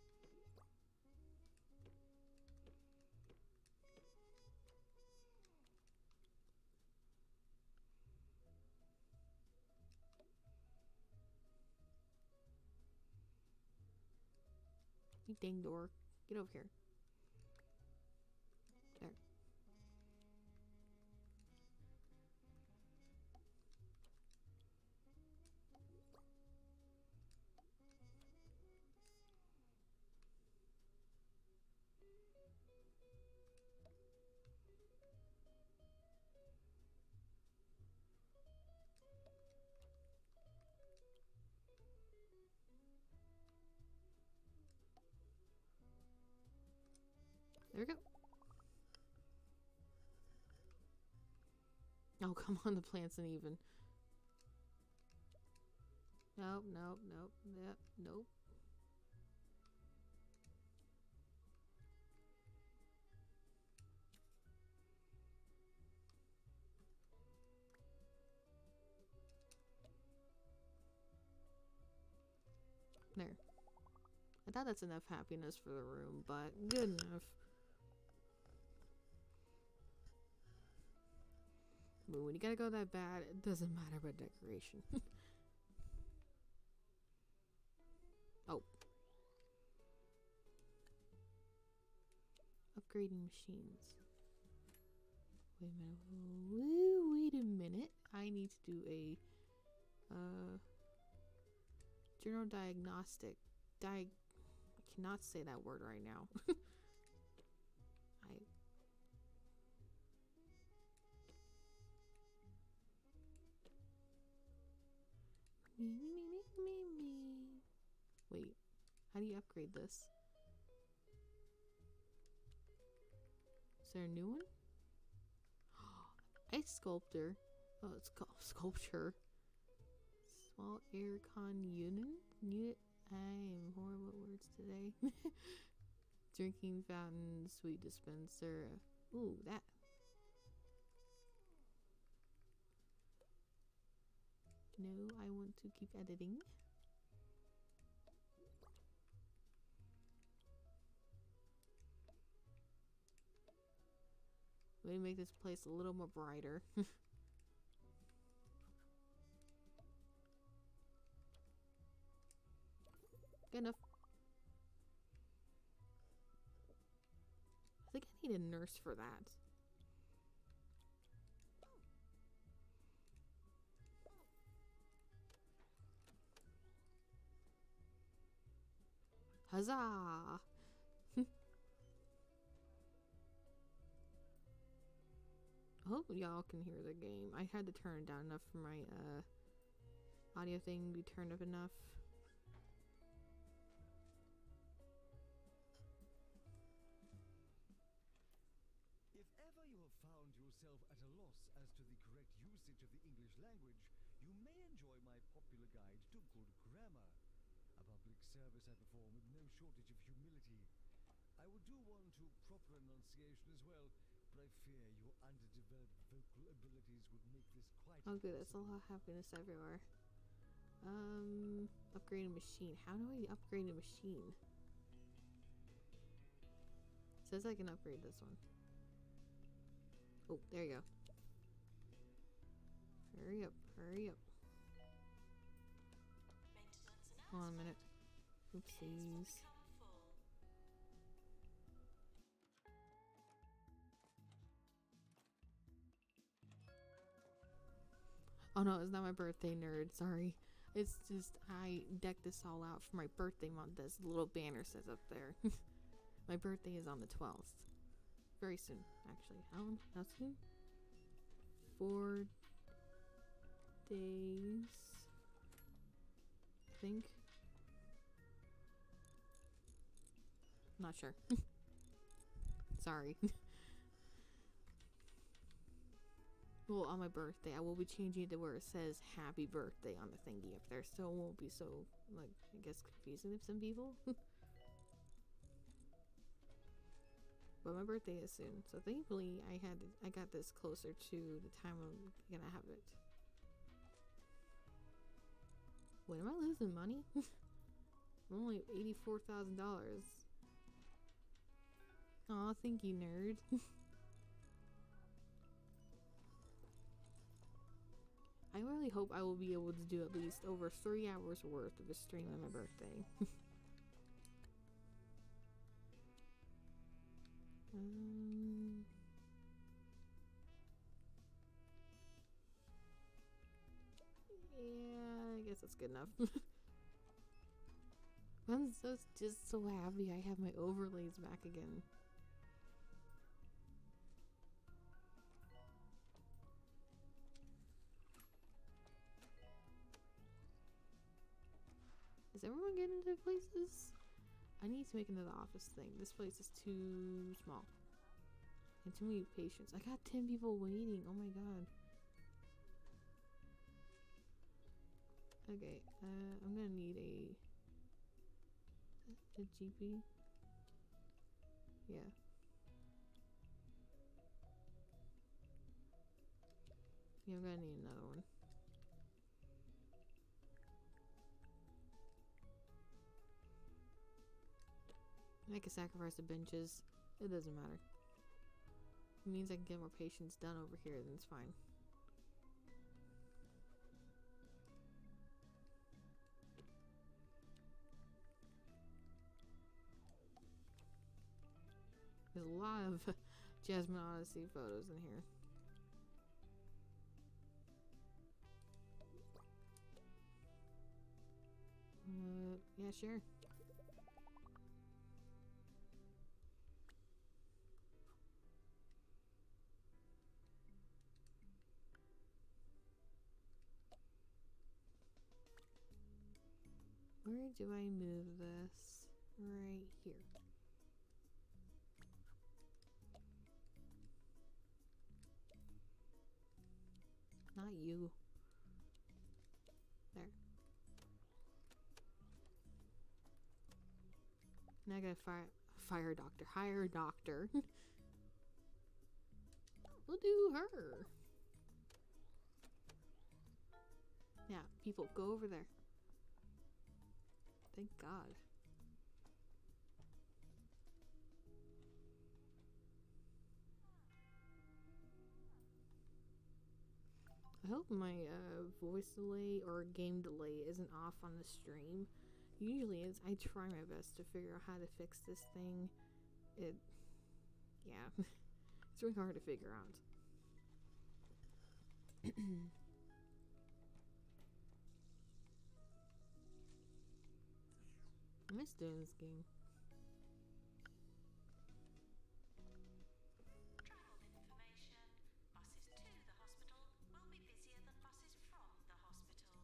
You dang door. Get over here. There. There we go. Oh, come on, the plant's uneven. Nope, nope, nope, yep, nope. There. I thought that's enough happiness for the room, but good enough. But when you gotta go that bad, it doesn't matter about decoration. Oh. Upgrading machines. Wait a minute. Woo, wait a minute. I need to do a uh general diagnostic. Diag I cannot say that word right now. I me, me, me, me, me. Wait, how do you upgrade this? Is there a new one? Ice sculptor. Oh, it's called sculpture. Small aircon unit. Unit. I am horrible at words today. Drinking fountain, sweet dispenser. Ooh, that. No, I want to keep editing. Maybe make this place a little more brighter. Good enough. I think I need a nurse for that. Huzzah! I hope y'all can hear the game. I had to turn it down enough for my uh, audio thing to be turned up enough. If ever you have found yourself at a loss as to the correct usage of the English language, you may enjoy my popular guide to good grammar. A public service I perform with no shortage of humility. I would do one to proper enunciation as well, but I fear your underdeveloped vocal abilities would make this quite Oh good, that's a lot of happiness everywhere. Um, upgrade a machine. How do I upgrade a machine? It says I can upgrade this one. Oh, there you go. Hurry up, hurry up. Hold on a minute. Oopsies. Oh no, it's not my birthday, nerd. Sorry. It's just, I decked this all out for my birthday month, as the little banner says up there. My birthday is on the twelfth. Very soon, actually. How, how soon? Four days. I think. Not sure. Sorry. Well, on my birthday, I will be changing it to where it says happy birthday on the thingy up there, so it won't be so, like, I guess confusing to some people. But my birthday is soon, so thankfully I had I got this closer to the time I'm gonna have it. Wait, am I losing money? I'm only eighty-four thousand dollars. Aw, thank you, nerd. I really hope I will be able to do at least over three hours worth of a stream on my birthday. um, yeah, I guess that's good enough. I'm so just so happy I have my overlays back again. Is everyone getting into places? I need to make another office thing. This place is too small. And too many patients. I got ten people waiting. Oh my god. Okay, uh, I'm gonna need a... a G P. Yeah. Yeah, I'm gonna need another one. I can sacrifice the benches. It doesn't matter. It means I can get more patients done over here, then it's fine. There's a lot of Jasmine Odyssey photos in here. Uh, yeah, sure. Where do I move this? Right here. Not you. There. Now I gotta fire fire a doctor. Hire a doctor. We'll do her. Yeah, people, go over there. Thank God. I hope my uh, voice delay or game delay isn't off on the stream. Usually is. I try my best to figure out how to fix this thing. It, yeah, it's really hard to figure out. I miss doing this game. Travel information. Buses to the hospital will be busier than buses from the hospital.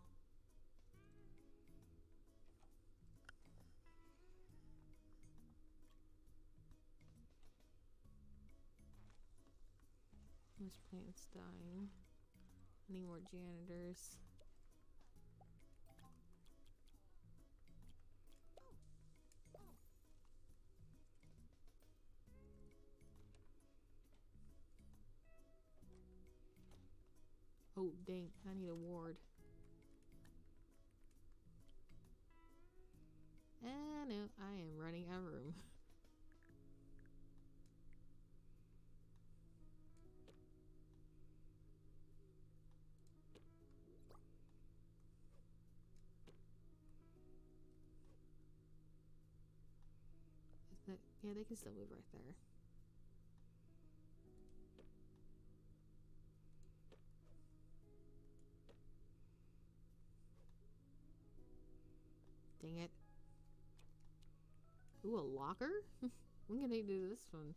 This plant's dying. I need more janitors. Oh, dang. I need a ward. Ah, no. I am running out of room. Is that... Yeah, they can still move right there. Dang it. Ooh, a locker? When can they do this one?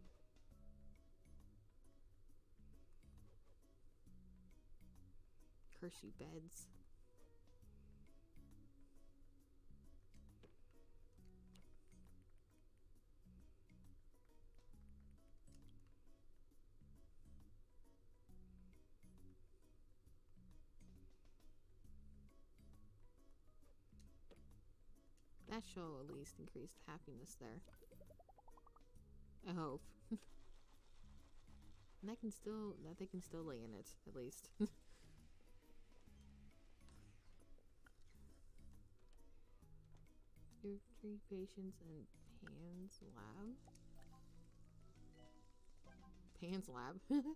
Curse you, beds. That show at least increased happiness there. I hope. And I can still, that they can still lay in it, at least. Your three patients and Pan's lab? Pan's lab?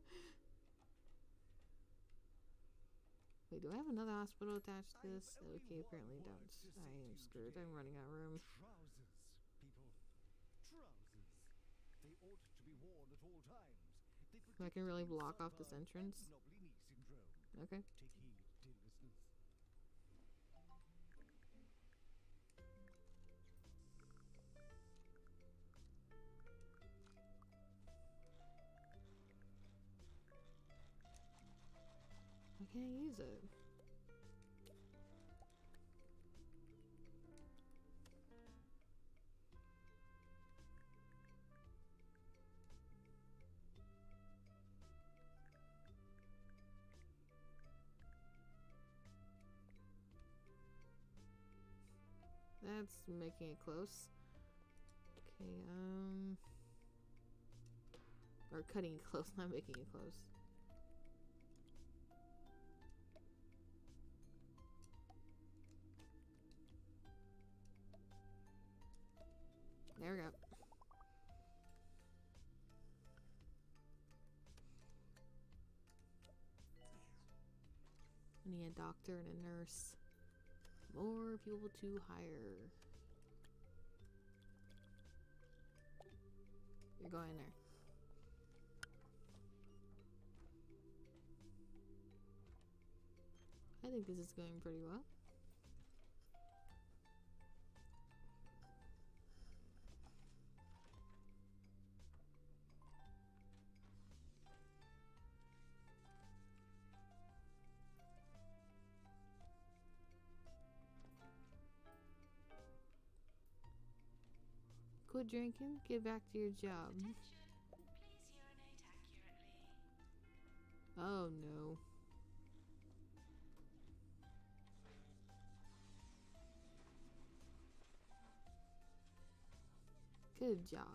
Wait, do I have another hospital attached to this? Okay, apparently don't. I am screwed. I'm running out of room. Trousers, people. Trousers. They ought to be worn at all times. They I can really block off suffer this entrance. Nobly syndrome. Okay. Take heed, dear listeners. I can't use it. That's making it close. Okay, um... Or cutting it close, not making it close. There we go. I need a doctor and a nurse. More people to hire. You're going there. I think this is going pretty well. Quit drinking, get back to your job. Attention. Please urinate accurately. Oh no. Good job.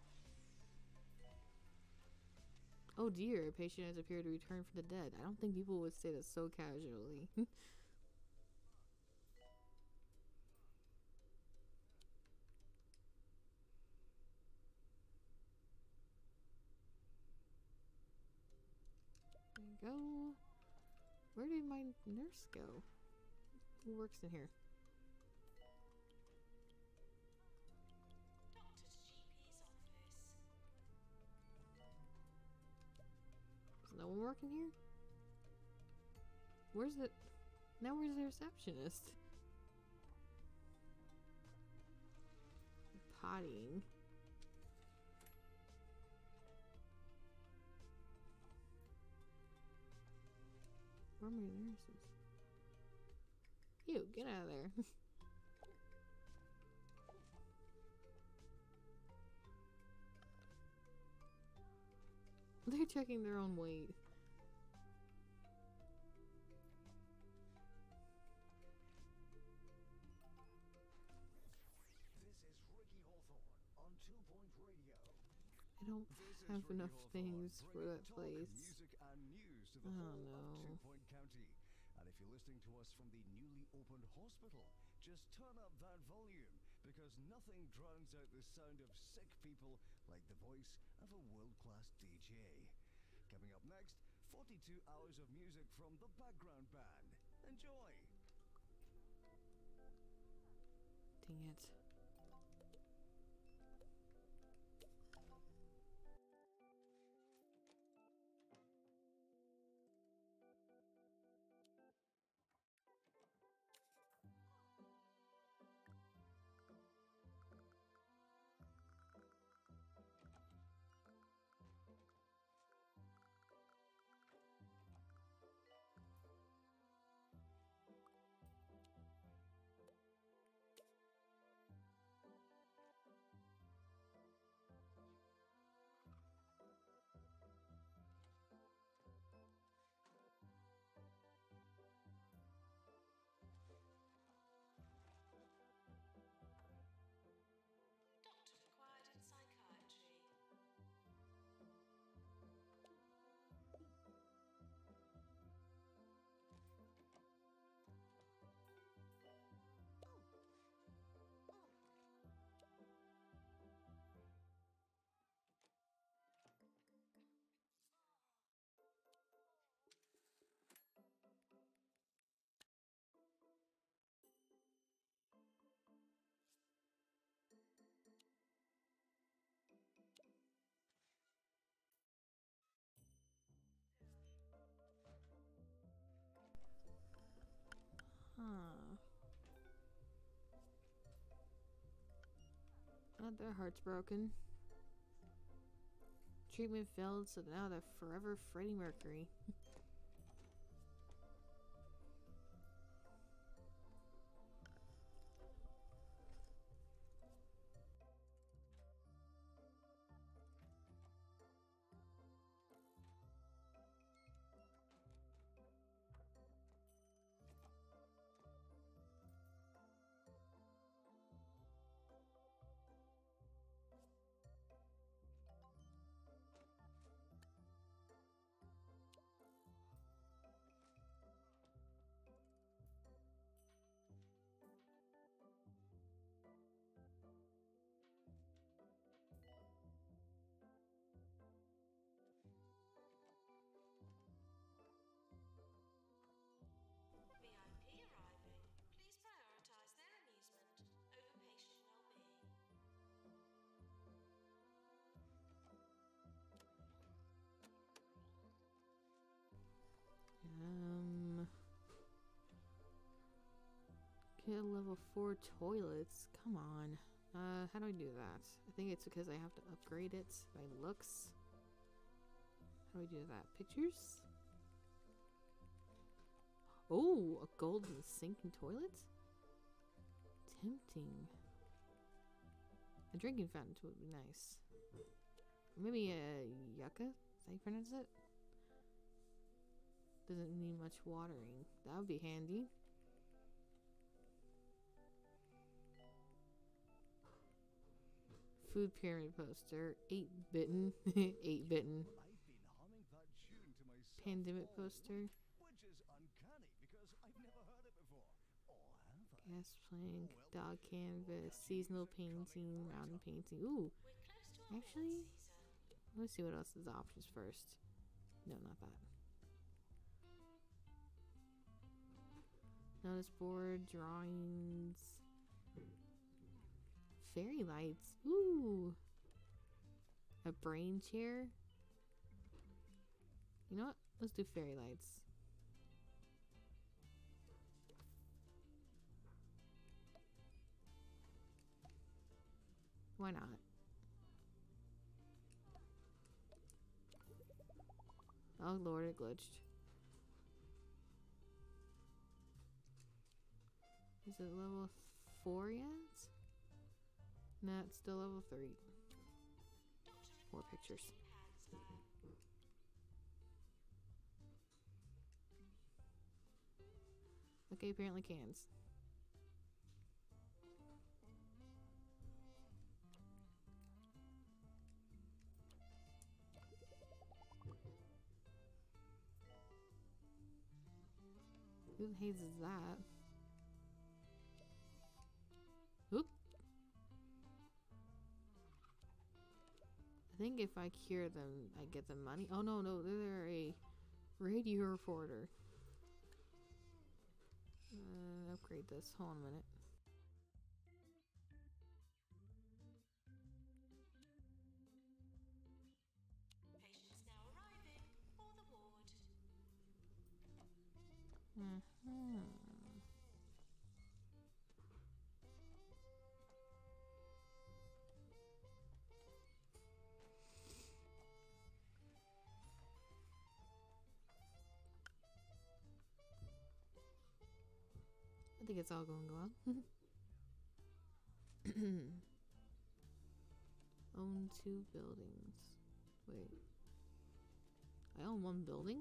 Oh dear, a patient has appeared to return from the dead. I don't think people would say that so casually. There you go. Where did my nurse go? Who works in here? Doctor's G P's office. Is no one working here? Where's the... Now where's the receptionist? Pottying. Where are my nurses? You, get out of there. They're checking their own weight. This is Ricky Hawthorne on Two Point Radio. I don't This is have Ricky enough Hawthorne, things for bringing that talk, place. music and news to the Oh, whole no. of Two Point County. And if you're listening to us from the newly opened hospital, just turn up that volume, because nothing drowns out the sound of sick people like the voice of a world-class D J. Coming up next, forty-two hours of music from the background band. Enjoy! Dang it. Doctor required in psychiatry. Huh. Oh, their heart's broken. Treatment failed, so now they're forever Freddie Mercury. get level four toilets. Come on. Uh, how do I do that? I think it's because I have to upgrade it by looks. How do I do that? Pictures? Oh, a golden sink and toilet? Tempting. A drinking fountain would be nice. Or maybe a yucca? Is that how you pronounce it? Doesn't need much watering. That would be handy. Food pyramid poster. eight bitten. eight bitten. I've been humming that tune to myself Pandemic all poster. week, which is uncanny because I've never heard it before. Or have I? Gas plank. Dog canvas. Seasonal painting. Mountain painting. Ooh. We're close to our Actually, season. let's see what else is options first. No, not that. Notice board, drawings, fairy lights. Ooh, a brain chair. You know what? Let's do fairy lights. Why not? Oh Lord, it glitched. Is it level four yet? No, it's still level three. More pictures. Okay, apparently cans. Who the haze is that? Oop. I think if I cure them, I get the money. Oh no, no, they're a radio reporter. Uh, upgrade this. Hold on a minute. Patients now arriving for the ward. Mm-hmm. I think it's all going well. Own two buildings. Wait. I own one building?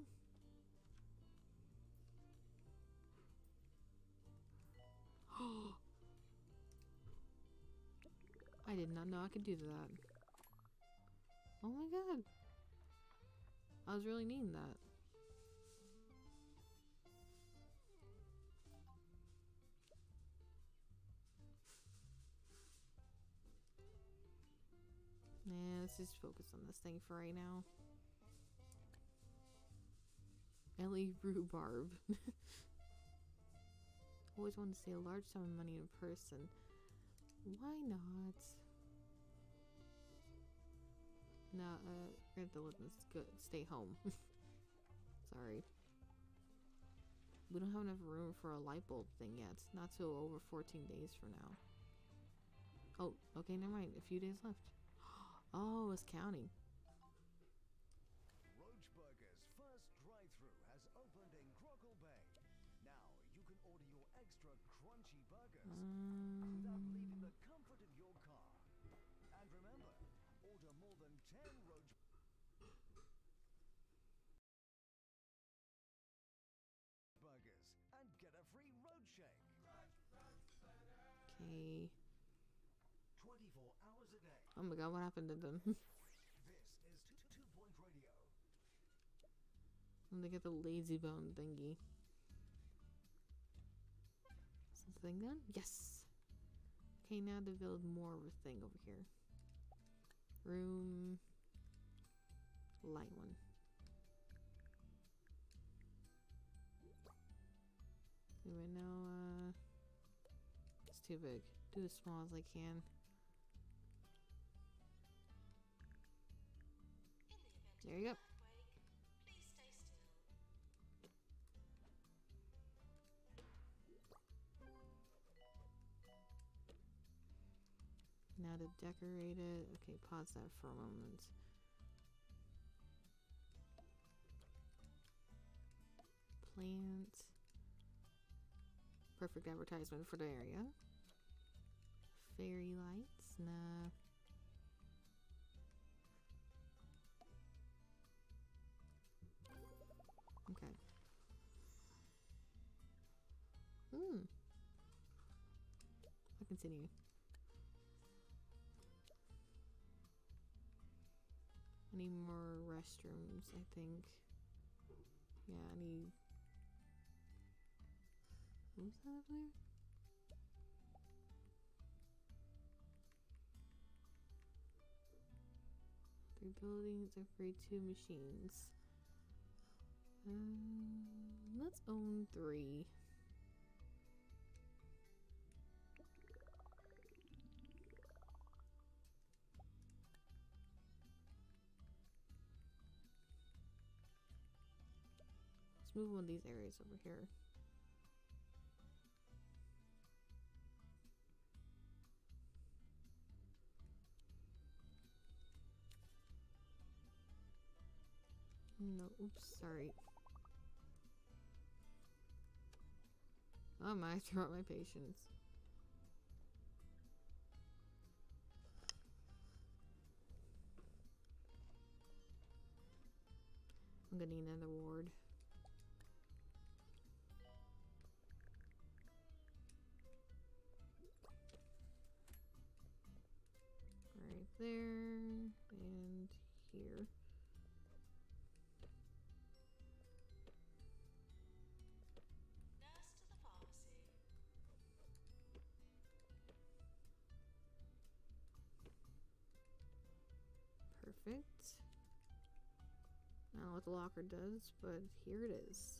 I did not know I could do that. Oh my god. I was really needing that. Yeah, let's just focus on this thing for right now. Ellie Rhubarb. Always wanted to see a large sum of money in person. Why not? No, uh, we're gonna have to let this go stay home. Sorry. We don't have enough room for a light bulb thing yet. Not till over fourteen days from now. Oh, okay, never mind. A few days left. Oh, it's counting. Roach Burger's first drive-thru has opened in Crockle Bay. Now you can order your extra crunchy burgers Um, without leaving the comfort of your car. And remember, order more than ten Roach burgers and get a free road shake. okay. twenty-four hours a day. Oh my god, what happened to them? This is Two Point Radio. When they get the lazy bone thingy. Is the thing done? Yes! Okay, now to build more of a thing over here. Room. Light one. Right now, uh. It's too big. Do as small as I can. In the event There you go. of earthquake, please stay still. how to decorate it. Okay, pause that for a moment. Plant. Perfect advertisement for the area. Fairy lights? Nah. Okay. Hmm. I'll continue. I need more restrooms, I think. Yeah, I need... Who's that up there? Three buildings, upgrade two machines. Um, let's own three. Let's move one of these areas over here. No, oops, sorry. Oh my, throughout my patience. I'm gonna need another ward. Right there and here. Nurse to the pharmacy. Perfect. I don't know what the locker does, but here it is.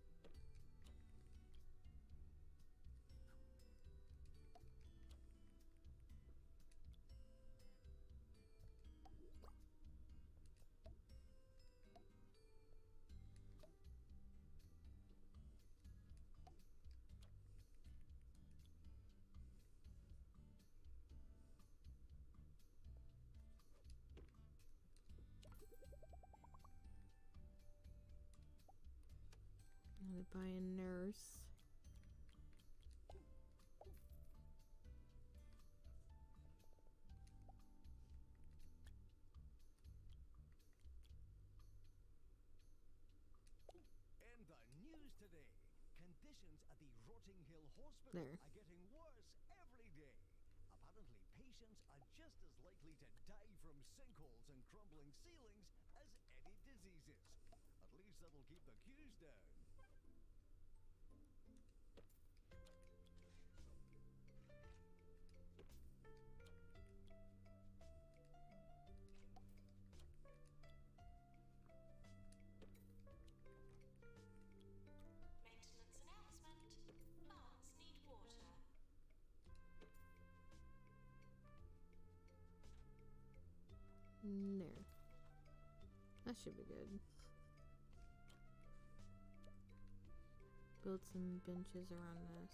I'm gonna buy a nurse. And the news today. Conditions at the Rotting Hill Hospital There. are getting worse every day. Apparently, patients are just as likely to die from sinkholes and crumbling ceilings as any diseases. At least that'll keep the queues down. Maintenance announcement. Plants need water. There. That should be good. Build some benches around this.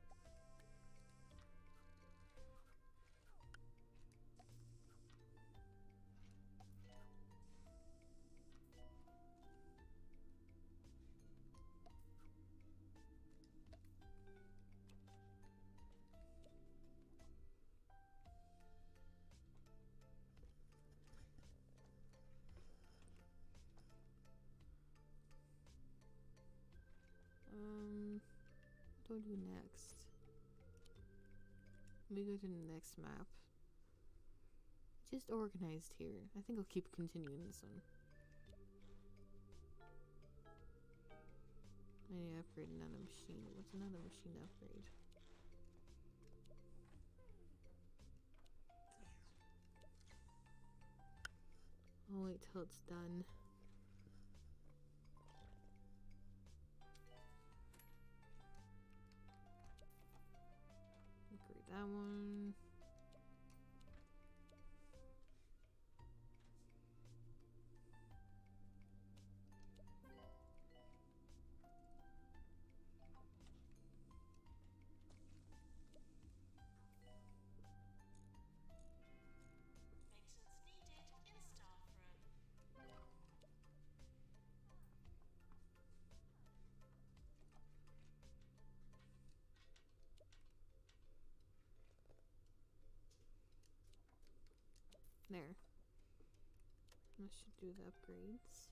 Um, what do I do next? Let me go to the next map. Just organized here. I think I'll keep continuing this one. I need to upgrade another machine. What's another machine to upgrade? I'll wait till it's done. Upgrade that one. There. That should do the upgrades.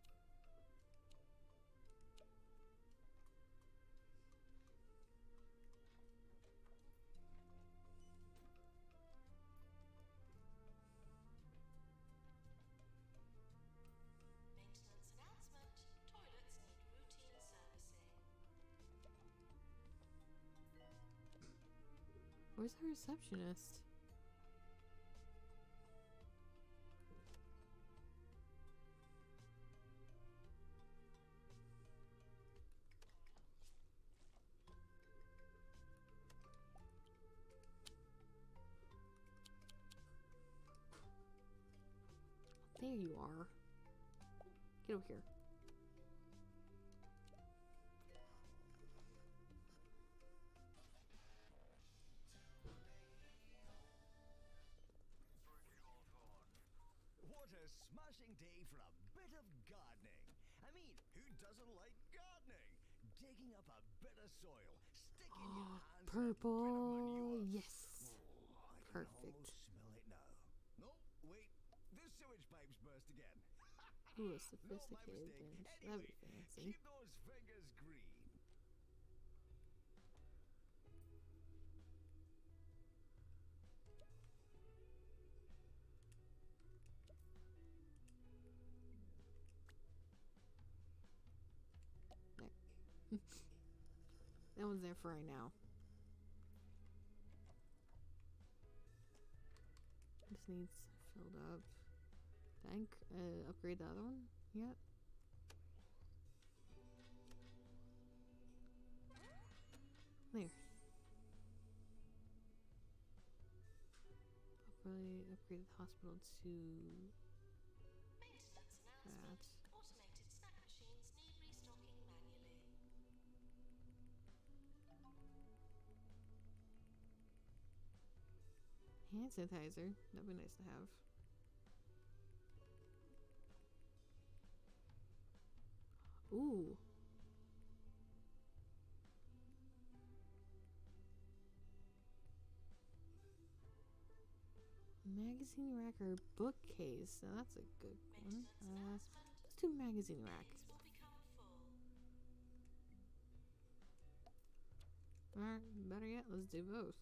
Maintenance announcement. Toilets need routine servicing. Where's the receptionist? There you are. Get over here. What a smashing day for a bit of gardening. I mean, who doesn't like gardening? Digging up a bit of soil, sticking your Oh, hands in a bit of purple. manure. Yes. Oh, I can Perfect. almost smell it now. No, wait, the sewage pipes burst again. Ooh, a Not my sophisticated mistake. bench. That'd be Anyway, fancy. keep those fingers green. That one's there for right now. This needs filled up. Tank. Uh, upgrade the other one yet? There. Upgrade, upgrade the hospital to Maintenance announcement. that. Automated snack machines need restocking manually. Hand sanitizer. That'd be nice to have. Ooh. Magazine rack or bookcase. Now that's a good one. Maintenance Uh, announcement. let's do magazine rack. Bins will become full. Or better yet, let's do both.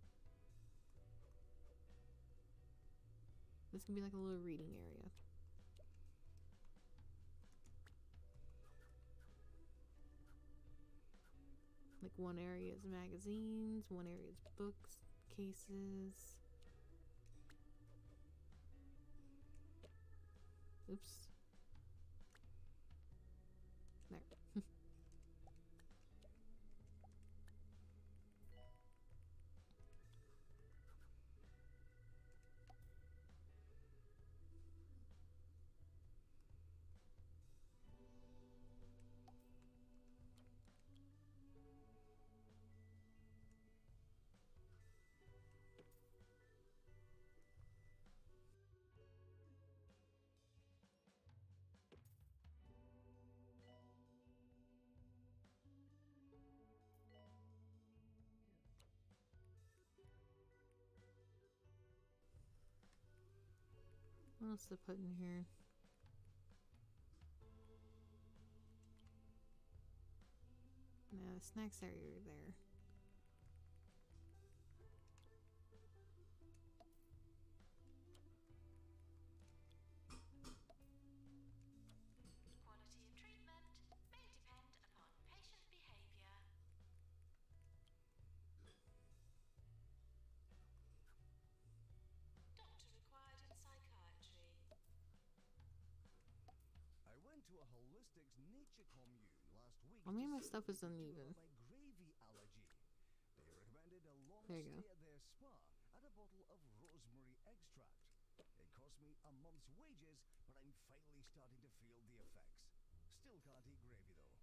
This can be like a little reading area. Like one area is magazines, one area is books, cases. Oops. There. What else to put in here? Nah, the snacks area are there. Quality of treatment may depend upon patient behavior. Doctor required in psychiatry. I went to a holistics nature commune last week. I mean, to my see stuff what is they could do uneven. about my gravy allergy. They recommended a long There stay you go. at their spa and a bottle of rosemary extract. It cost me a month's wages, but I'm finally starting to feel the effects. Still can't eat gravy though.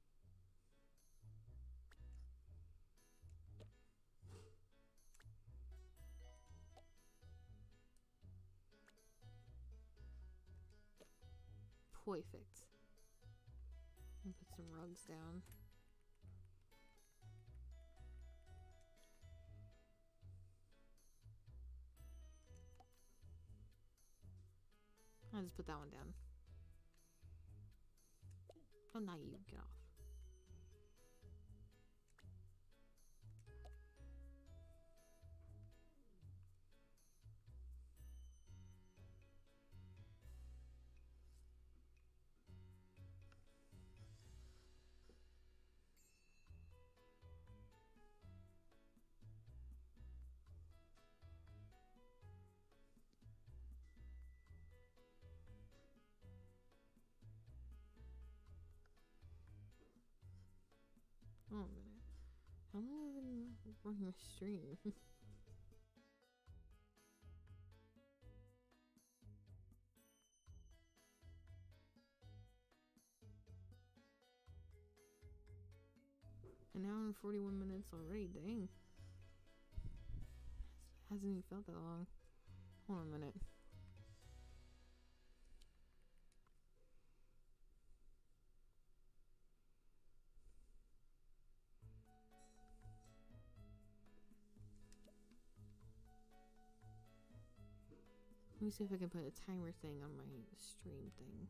Perfect. And put some rugs down. just put that one down. Oh, not you. Get off. Oh, a minute. How long have I been running my stream? An hour and forty-one minutes already, dang. Hasn't even felt that long. Hold on a minute. Let me see if I can put a timer thing on my stream thing.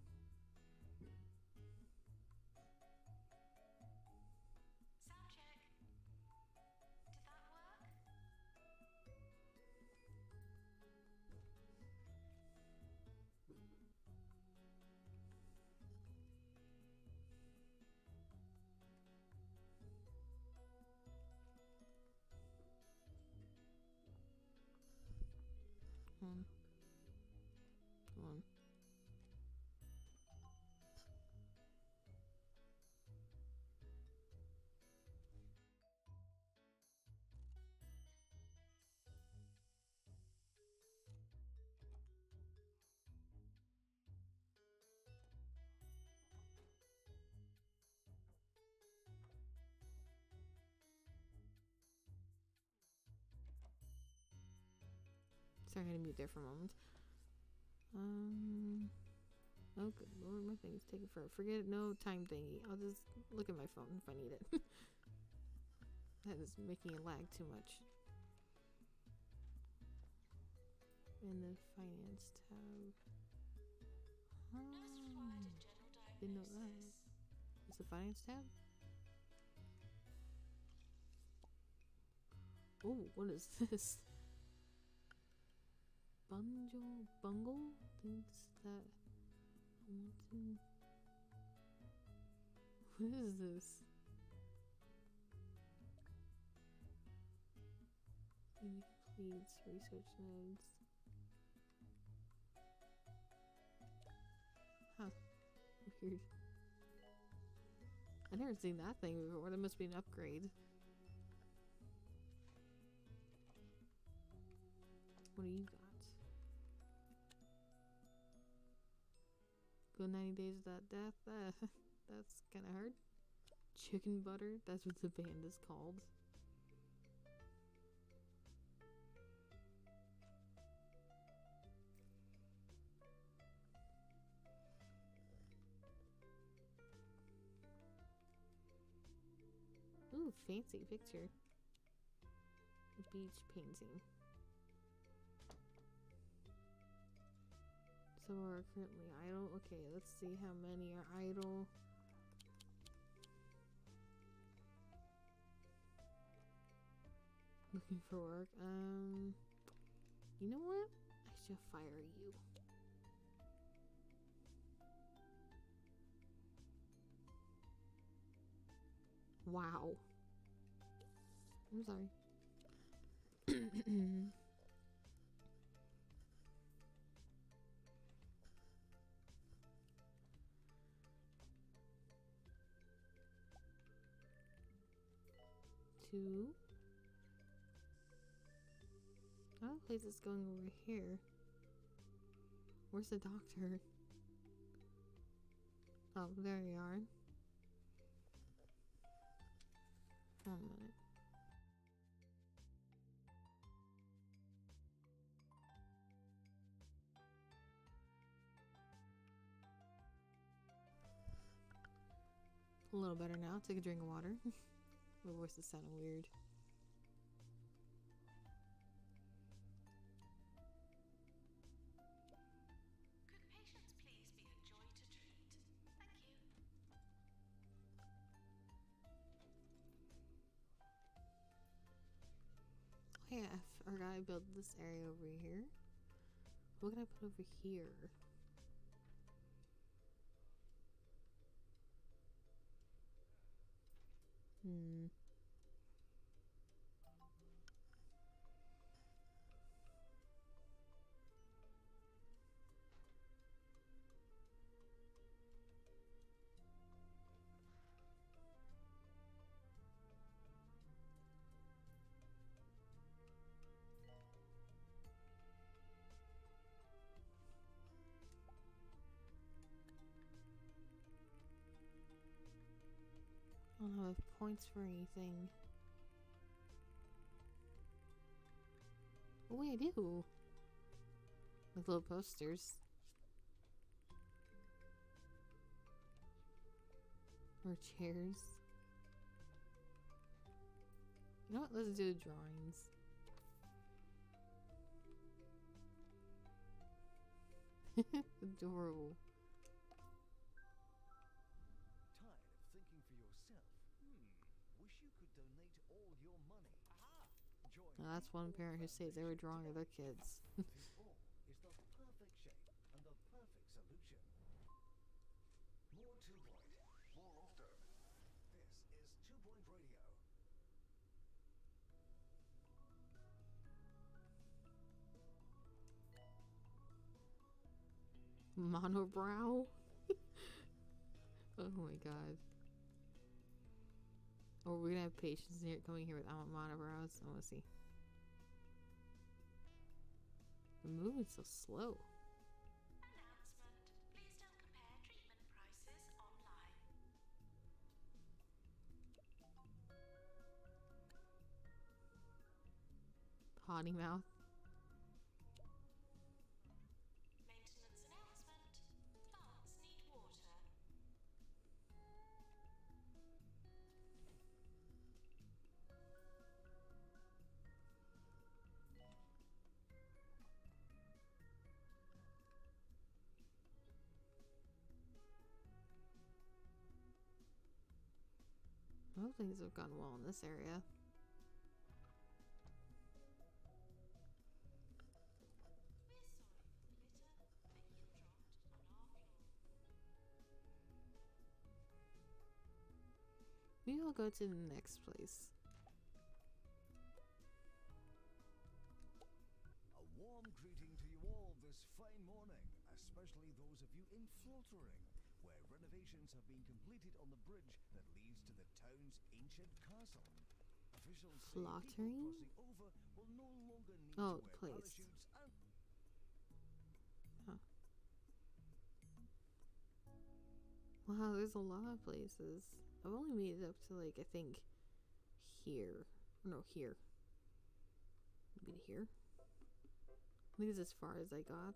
Sound check. Did that work? Come on. Come on. Sorry, I had to mute there for a moment. Um. Oh, good lord, my thing's taking forever. Forget it, no time thingy. I'll just look at my phone if I need it. That is making it lag too much. In the finance tab. Nurse required a Oh, general didn't know that. diagnosis. It's the finance tab? Oh, what is this? Bungle Bungle thinks that I want to. What is this? Maybe completes research nodes. Huh. Weird. I've never seen that thing before. That must be an upgrade. What do you got? Go ninety days without death? Uh, that's kind of hard. Chicken butter? That's what the band is called. Ooh, fancy picture. A beach painting. So we're currently idle. Okay, let's see how many are idle. Looking for work. Um, you know what? I should fire you. Wow. I'm sorry. Two. Oh, place is going over here. Where's the doctor? Oh, there you are. One minute. A little better now. Take a drink of water. My voice is sounding weird. Could patients or gotta build this area over here. What can I put over here? Hmm. I don't have points for anything. Oh, wait, I do. Like little posters. Or chairs. You know what? Let's do drawings. Adorable. Tired of thinking for yourself? Hmm. Wish you could donate all your money. Aha! Join Now that's one parent who says they were drawing of their kids. This all is the perfect shape and the perfect solution. More Two Point. More often. This is Two Point Radio. Monobrow? Oh my god. Or we're gonna have patients here coming here without monobrows. I wanna see. The movement's so slow. Announcement. Please don't compare treatment prices online. Potty mouth. Maintenance announcement. Plants need water. I hope things have gone well in this area. We're sorry for the litter that you dropped on our floor. Maybe I'll go to the next place. A warm greeting to you all this fine morning, especially those of you in Flottering, where renovations have been completed on the bridge that leads to the town's ancient castle. Officials say people Flottering? crossing over will no longer need Oh, to wear place. parachutes and Wow, there's a lot of places. I've only made it up to like I think here. No, here. Maybe to here. I think it's as far as I got.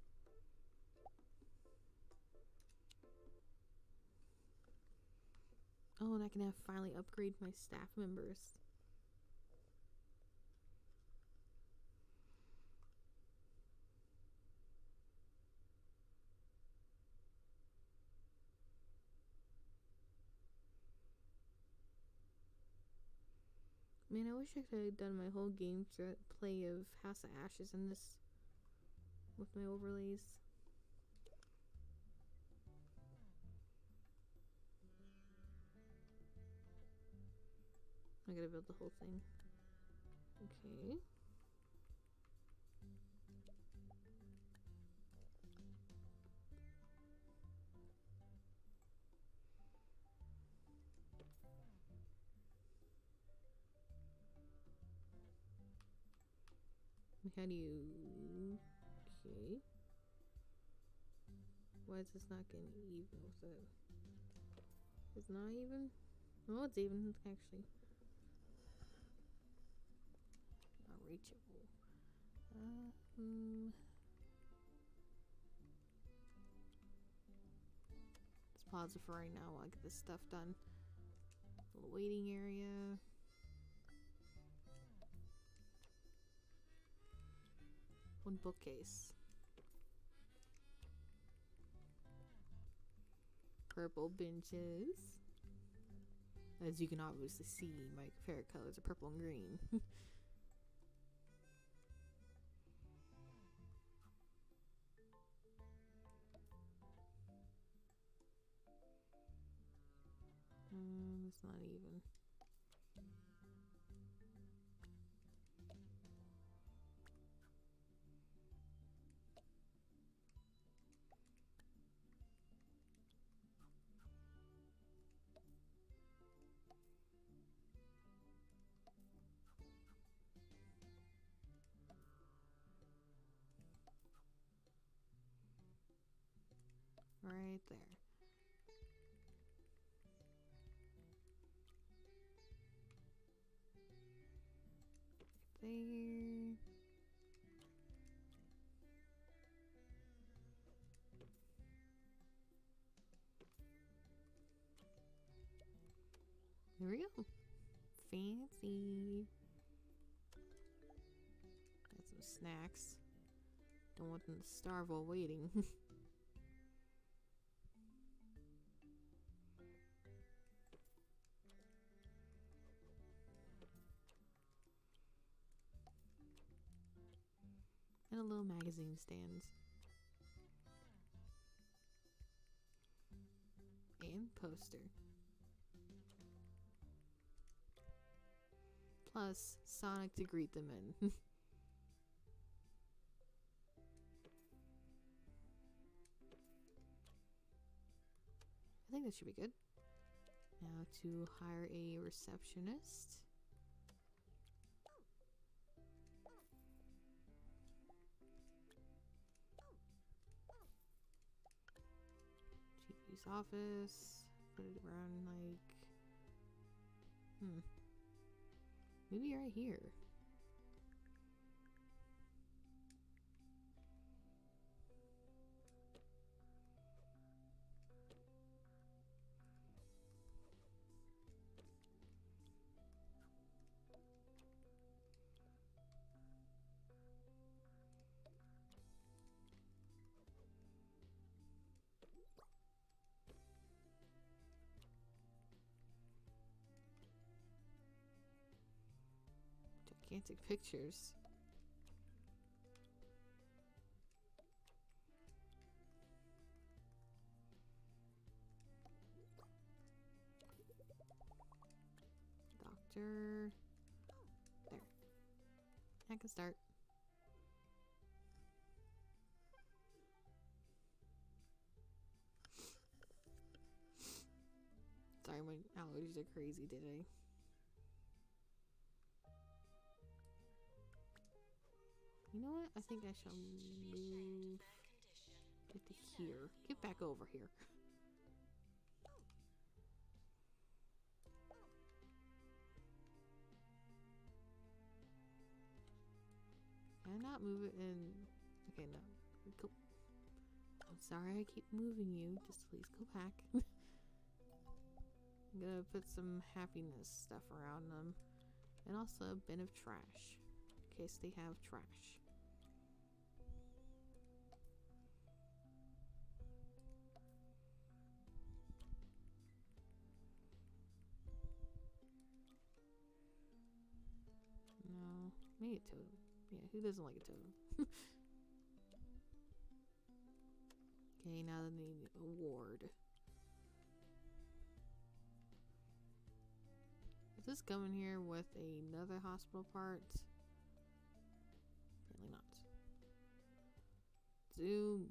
Oh, and I can have finally upgrade my staff members. Man, I wish I could have done my whole game through play of House of Ashes in this with my overlays. I gotta build the whole thing. Okay. How do you... Okay. Why is this not getting even with it? It's not even? Oh, it's even, actually. Not reachable. Um... Let's pause it for right now while I get this stuff done. Little waiting area. One bookcase. Purple benches. As you can obviously see, my favorite colors are purple and green. It's not even. Right there. There. There we go. Fancy. Got some snacks. Don't want them to starve while waiting. And a little magazine stands. And poster. Plus Sonic to greet them in. I think that should be good. Now to hire a receptionist. G P's office. Put it around like... Hmm. Maybe right here. Gigantic pictures. Doctor. There. I can start. Sorry, my allergies are crazy today. You know what? I think I shall move it to here. Get back over here. Can I not move it in? Okay, no. Go. I'm sorry I keep moving you. Just please go back. I'm gonna put some happiness stuff around them. And also a bin of trash. In case they have trash. No, maybe a totem. Yeah, who doesn't like a totem? Okay, now they need a ward. Is this coming here with another hospital part? Apparently not. Zoom.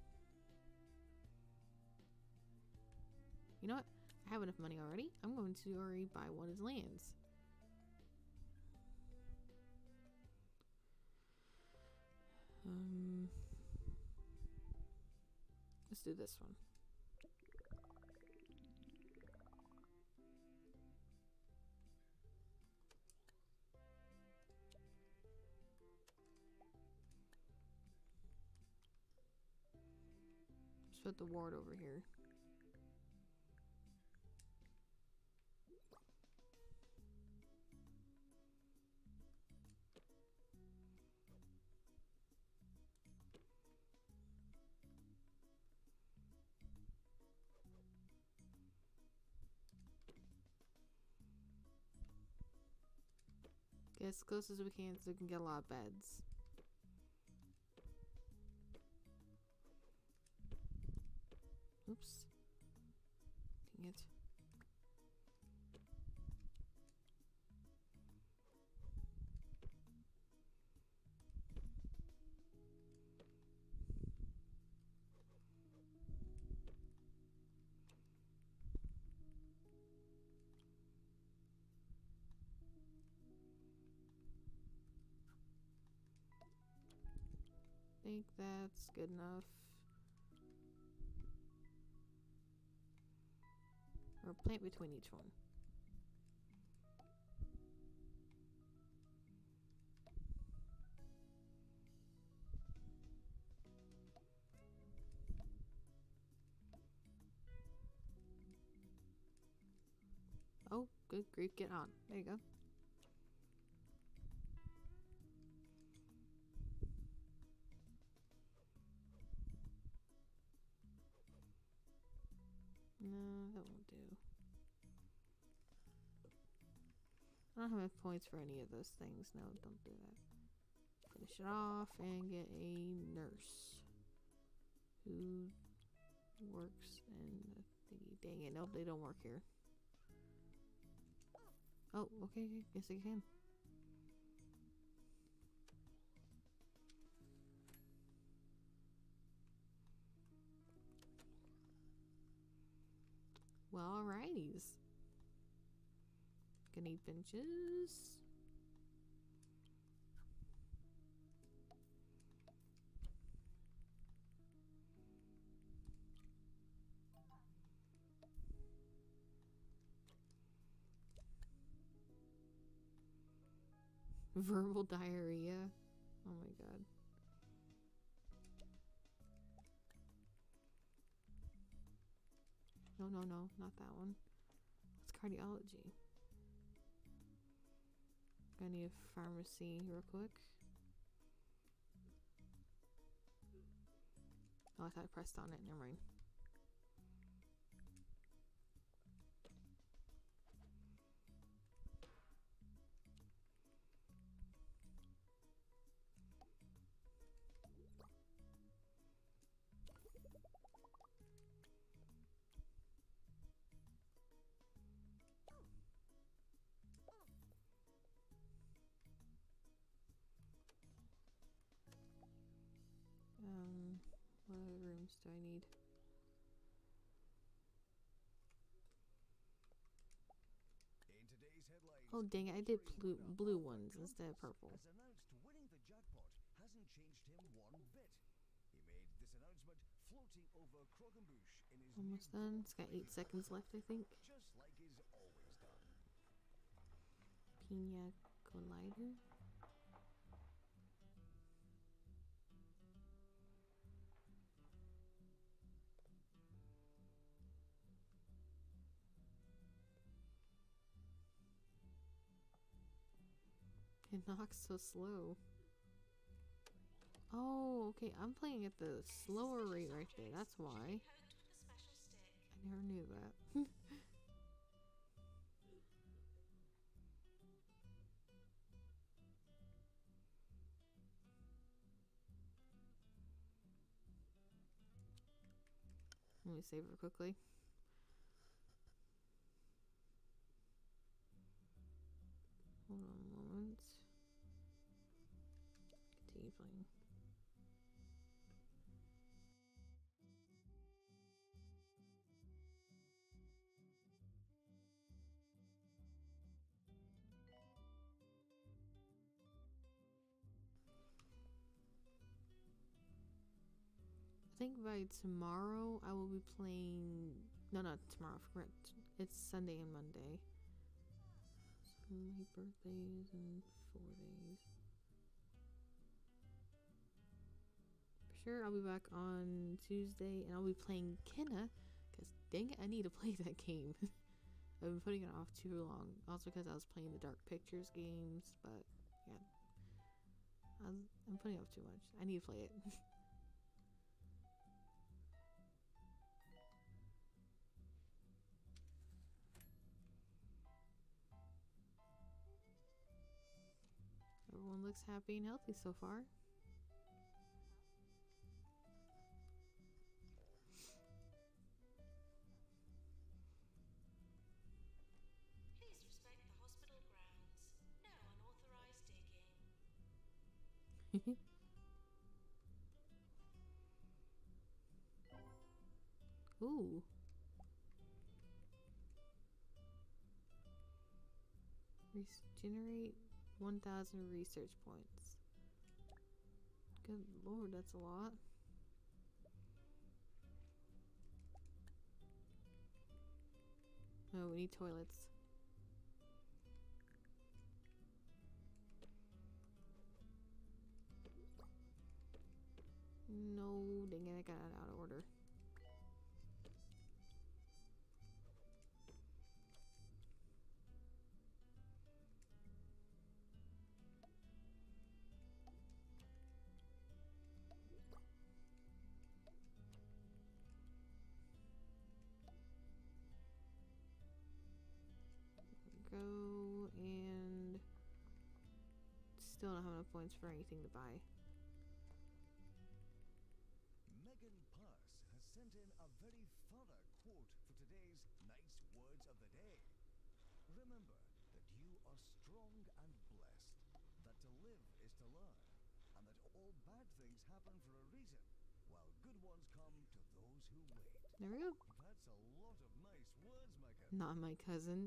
You know what? I have enough money already. I'm going to already buy one of his lands. Um, let's do this one. Let's put the ward over here. Get as close as we can so we can get a lot of beds. Oops. Dang it. think that's good enough. Or plant between each one. Oh, good grief, get on. There you go. No, that won't do. I don't have enough points for any of those things. No, don't do that. Finish it off and get a nurse who works in the thingy. Dang it, nope, they don't work here. Oh, okay, guess I can. Well, alrighties. Gonna need benches. Verbal diarrhea. Oh my god. No, no, no, not that one. It's cardiology. Gonna need a pharmacy real quick. Oh, I thought I pressed on it. Never mind. Um, what other rooms do I need? In today's headlines, Oh dang it, I did blue, blue ones instead of purple. Has announced winning the jackpot hasn't changed him one bit. He made this announcement floating over Krogenbush in his Almost new done. gold It's got eight flavor, seconds left, I think. just like he's always done. Pina Colada. It knocks so slow. Oh, okay. I'm playing at the slower rate right there. That's why. I never knew that. Let me save it quickly. Hold on a moment. Continue playing. I think by tomorrow I will be playing. No, not tomorrow. Correct. It's Sunday and Monday. So my birthday is in four days. For sure, I'll be back on Tuesday and I'll be playing Kenna. Because dang it, I need to play that game. I've been putting it off too long. Also because I was playing the Dark Pictures games. But yeah. I was, I'm putting it off too much. I need to play it. Everyone looks happy and healthy so far. Please respect the hospital grounds. No unauthorized digging. Ooh. Regenerate one thousand research points. Good lord, that's a lot. Oh, we need toilets. No, dang it, I got it out of order. Go, and still don't have enough points for anything to buy. Megan Puss has sent in a very thorough quote for today's nice words of the day. Remember that you are strong and blessed, that to live is to learn, and that all bad things happen for a reason, while good ones come to those who wait. There we go. That's a lot of nice words, Megan. Not my cousin.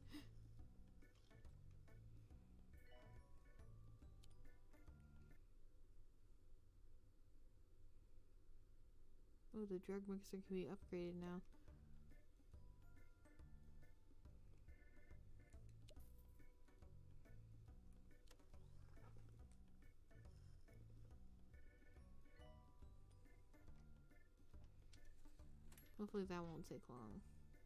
Oh, the drug mixer can be upgraded now. Hopefully that won't take long.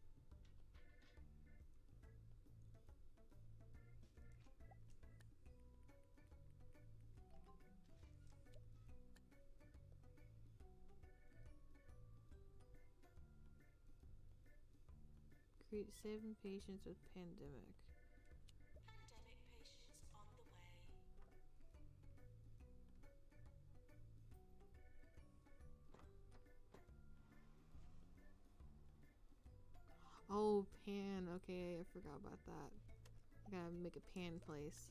Create seven patients with pandemic. Pandemic patients on the way. Oh, pan. Okay, I forgot about that. I gotta make a pan place.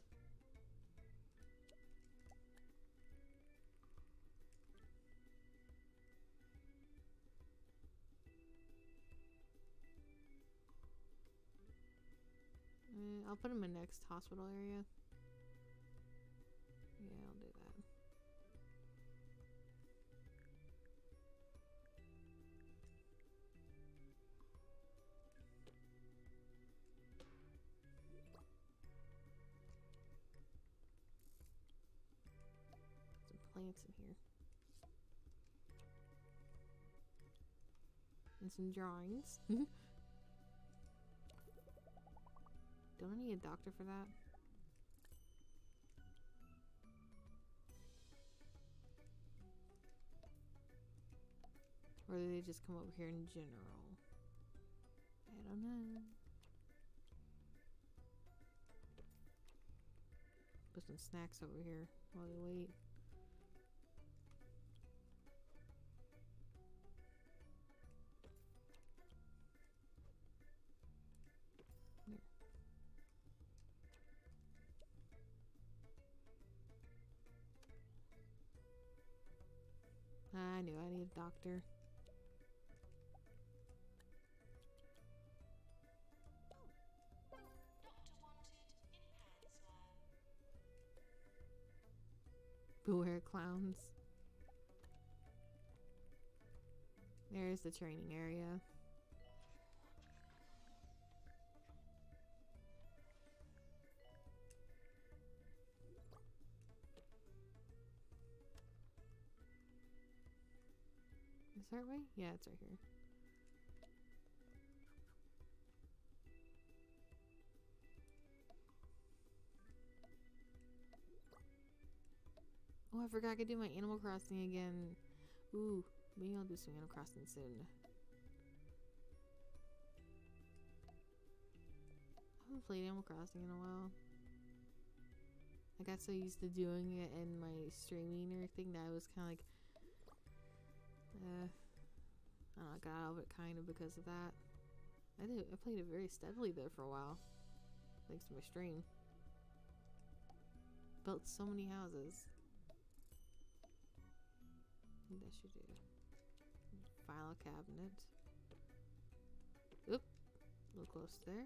Uh, I'll put in my next hospital area. Yeah, I'll do that. Some plants in here. And some drawings. Don't I need a doctor for that? Or do they just come over here in general? I don't know. Put some snacks over here while we wait. I knew I need a doctor. Doctor wanted in Panslow. Beware clowns. There's the training area. Is that right? Yeah, it's right here. Oh, I forgot I could do my Animal Crossing again. Ooh, maybe I'll do some Animal Crossing soon. I haven't played Animal Crossing in a while. I got so used to doing it in my streaming or everything that I was kind of like, uh, I don't know, I got out of it kind of because of that. I did. I played it very steadily there for a while, thanks to my stream. Built so many houses. I think that should do. File cabinet. Oop, a little close there.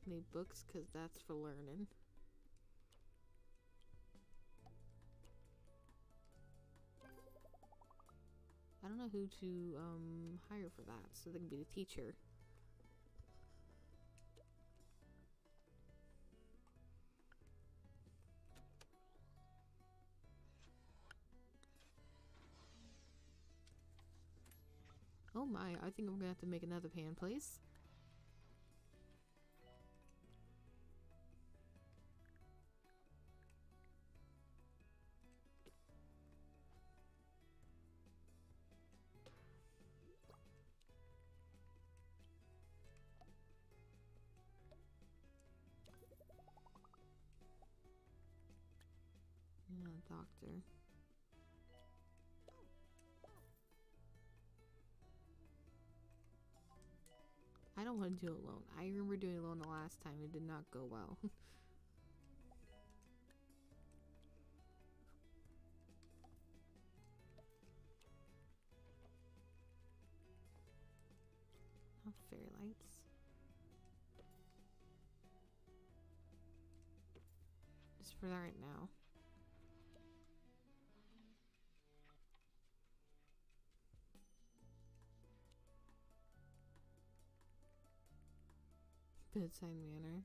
need books because that's for learning. I don't know who to um hire for that, so they can be the teacher. Oh my, I think I'm gonna have to make another pan place. No, doctor. I don't want to do it alone. I remember doing it alone the last time. It did not go well. Oh, fairy lights. Just for right now. Bedside manner.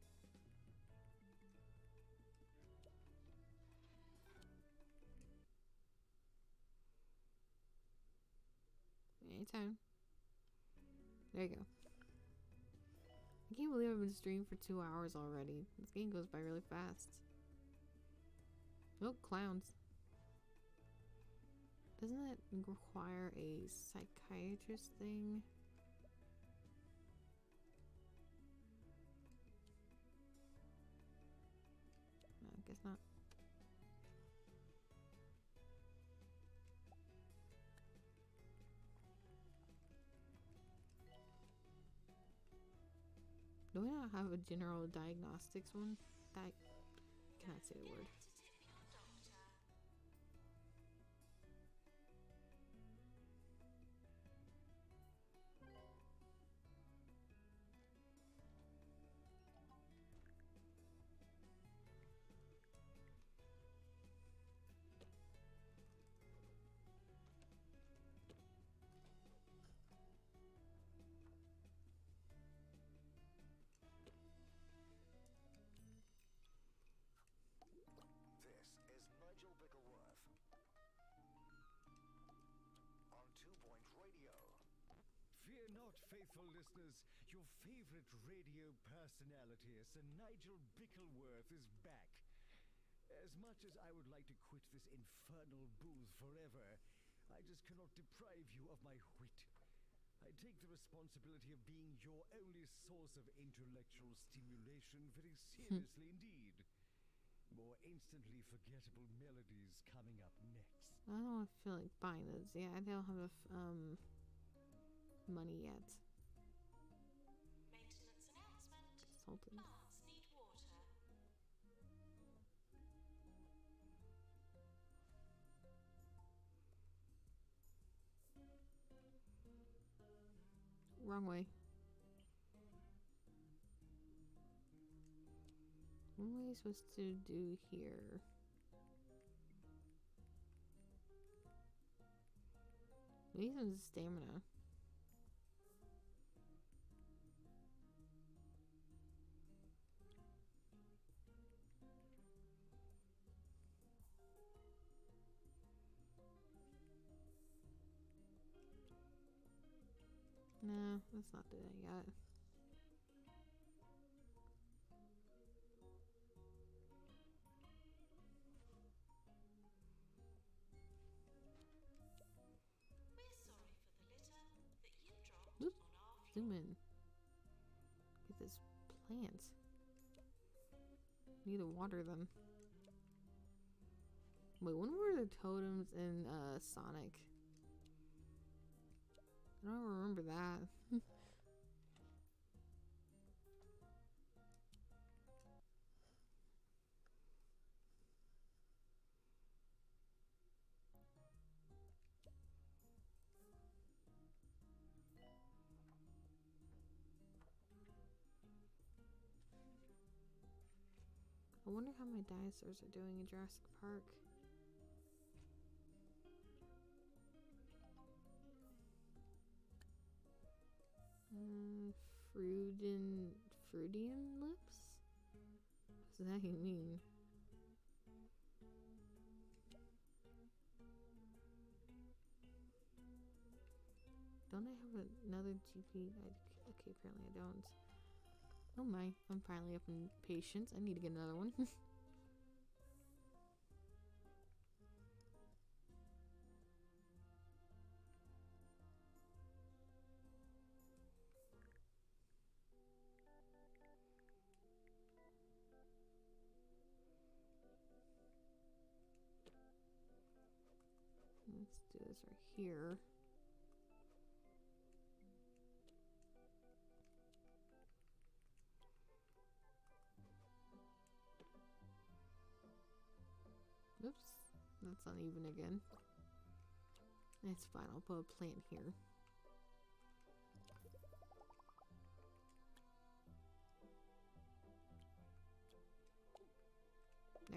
Anytime. There you go. I can't believe I've been streaming for two hours already. This game goes by really fast. Oh, clowns. Doesn't that require a psychiatrist thing? No, I guess not. Do we not have a general diagnostics one? Di cannot say the word. Faithful listeners, your favorite radio personality, Sir Nigel Bickleworth, is back. As much as I would like to quit this infernal booth forever, I just cannot deprive you of my wit. I take the responsibility of being your only source of intellectual stimulation very seriously indeed. More instantly forgettable melodies coming up next. I don't feel like buying those. Yeah, I don't have enough um money yet. Maintenance announcement. Salted. Plants need water. Wrong way. What am I supposed to do here? We need some stamina. No, let's not do that yet. We're sorry for the litter that you dropped Oop, on our floor. zoom in. Get this plant. Need to water them. Wait, when were the totems in uh, Sonic? I don't remember that. wonder how my dinosaurs are doing in Jurassic Park. Uh, Fruden, Freudian lips? What does that even mean? Don't I have another G P? I, okay, apparently I don't. Oh my, I'm finally up in patience. I need to get another one. Let's do this right here. Oops, that's uneven again. It's fine, I'll put a plant here. There.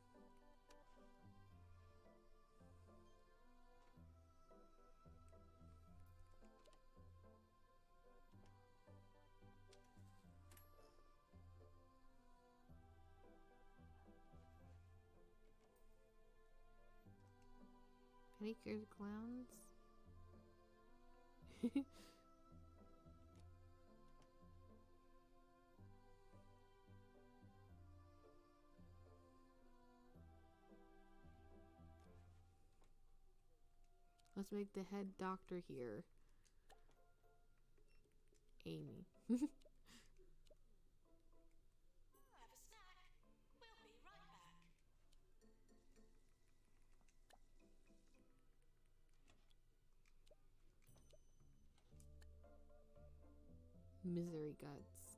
Sneakers clowns. Let's make the head doctor here Amy. Have a snack. We'll be right back. Misery guts.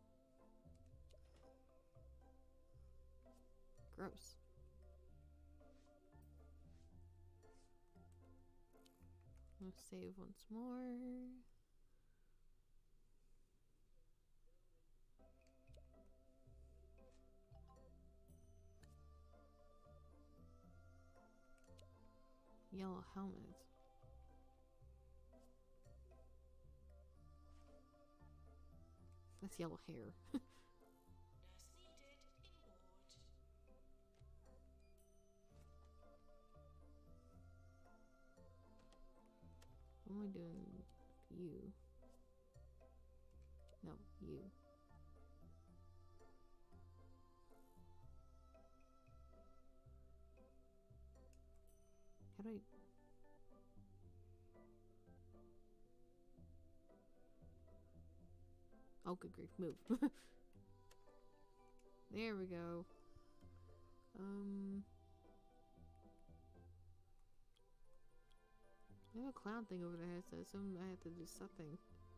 Gross. Let's save once more. Yellow helmet. That's yellow hair. Nurse needed in ward. What am I doing? You. No, you. How do I... Oh, good grief, move. There we go. Um... I have a clown thing over there, so some I have to do something.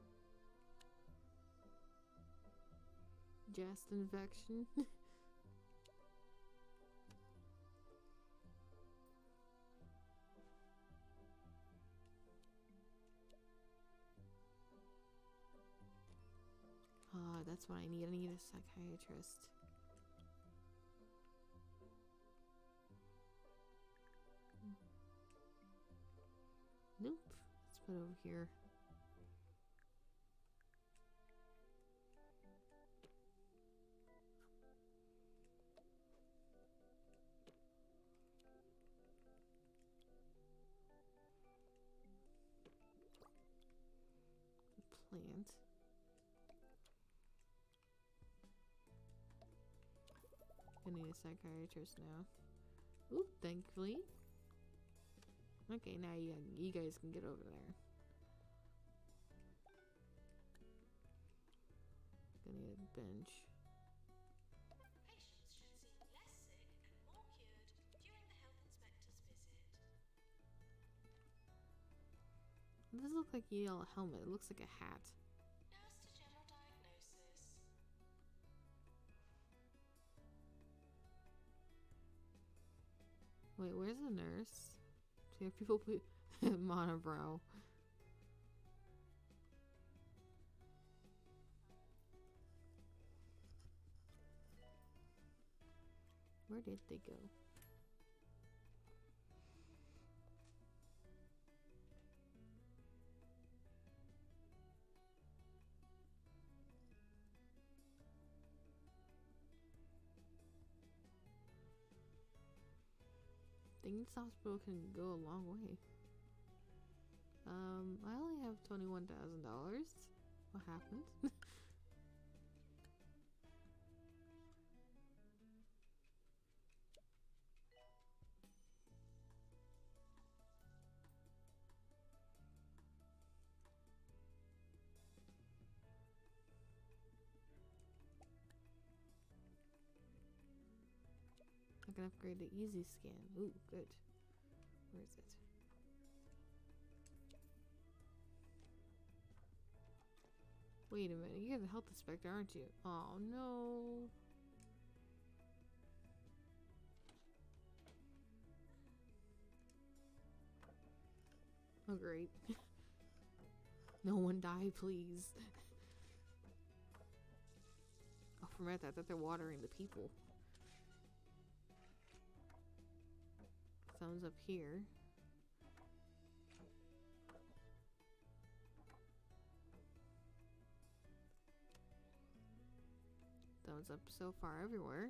Jest infection. Ah, that's what I need. I need a psychiatrist. Nope. Let's put it over here. Plant. I need a psychiatrist now. Oop, thankfully. Okay, now you, you guys can get over there. Gonna need a bench. Patients should seem less sick and more cured during the health inspector's visit. It doesn't look like a yellow helmet. It looks like a hat. Nurse to general diagnosis. Wait, where's the nurse? Do you have people put monobrow? Where did they go? I think this hospital can go a long way. Um, I only have twenty-one thousand dollars. What happened? I can upgrade the easy scan. Ooh, good. Where is it? Wait a minute, you're the health inspector, aren't you? Oh no. Oh great. No one die, please. Oh, for a minute I thought they're watering the people. Someone's up here. Thumbs up so far everywhere.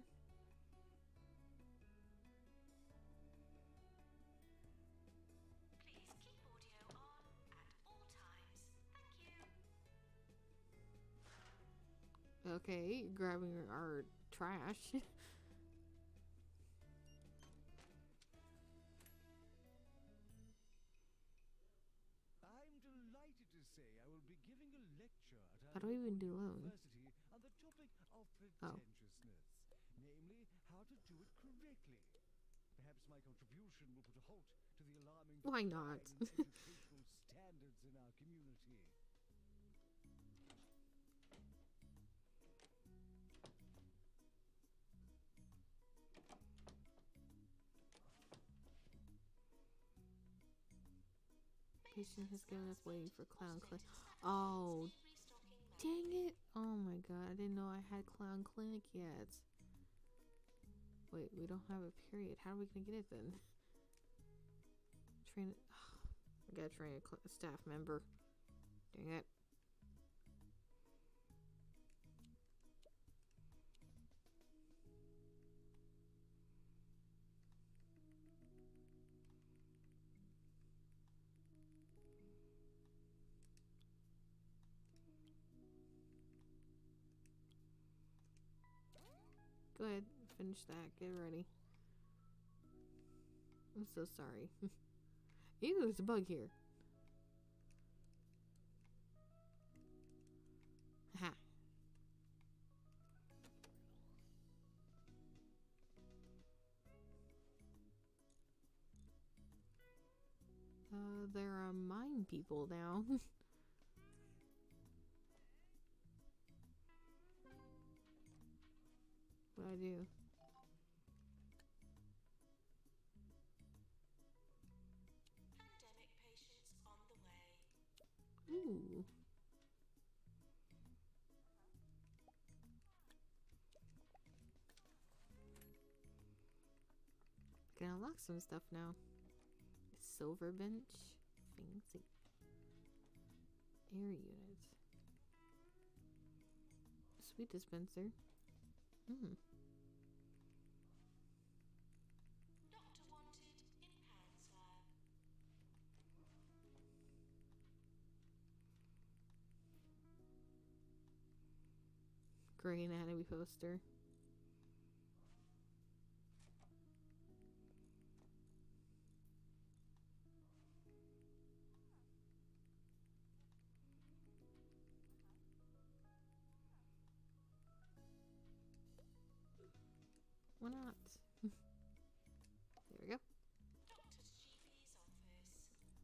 Please keep audio on at all times. Thank you. Okay, grabbing our trash. I'm delighted to say I will be giving a lecture at How our do I even do local loan? university on the topic of pretentiousness, namely how to do it correctly. Perhaps my contribution will put a halt to the alarming Why not? decline in educational standards in our community. Patient has given us waiting for clown clinic. Oh, dang it. Oh my god, I didn't know I had clown clinic yet. Wait, we don't have a period. How are we gonna get it then? Train. Oh, I gotta train a cl staff member. Dang it. Go ahead, finish that. Get ready. I'm so sorry. Ew, there's a bug here. Ha. Uh, there are mine people now. What I do? Pandemic patients on the way. Ooh. I can unlock some stuff now. Silver bench. Fancy. Air unit. Sweet dispenser. Hmm. Doctor wanted in Pan's lab. Great anatomy poster. Why not? There we go. Doctor's G P's office.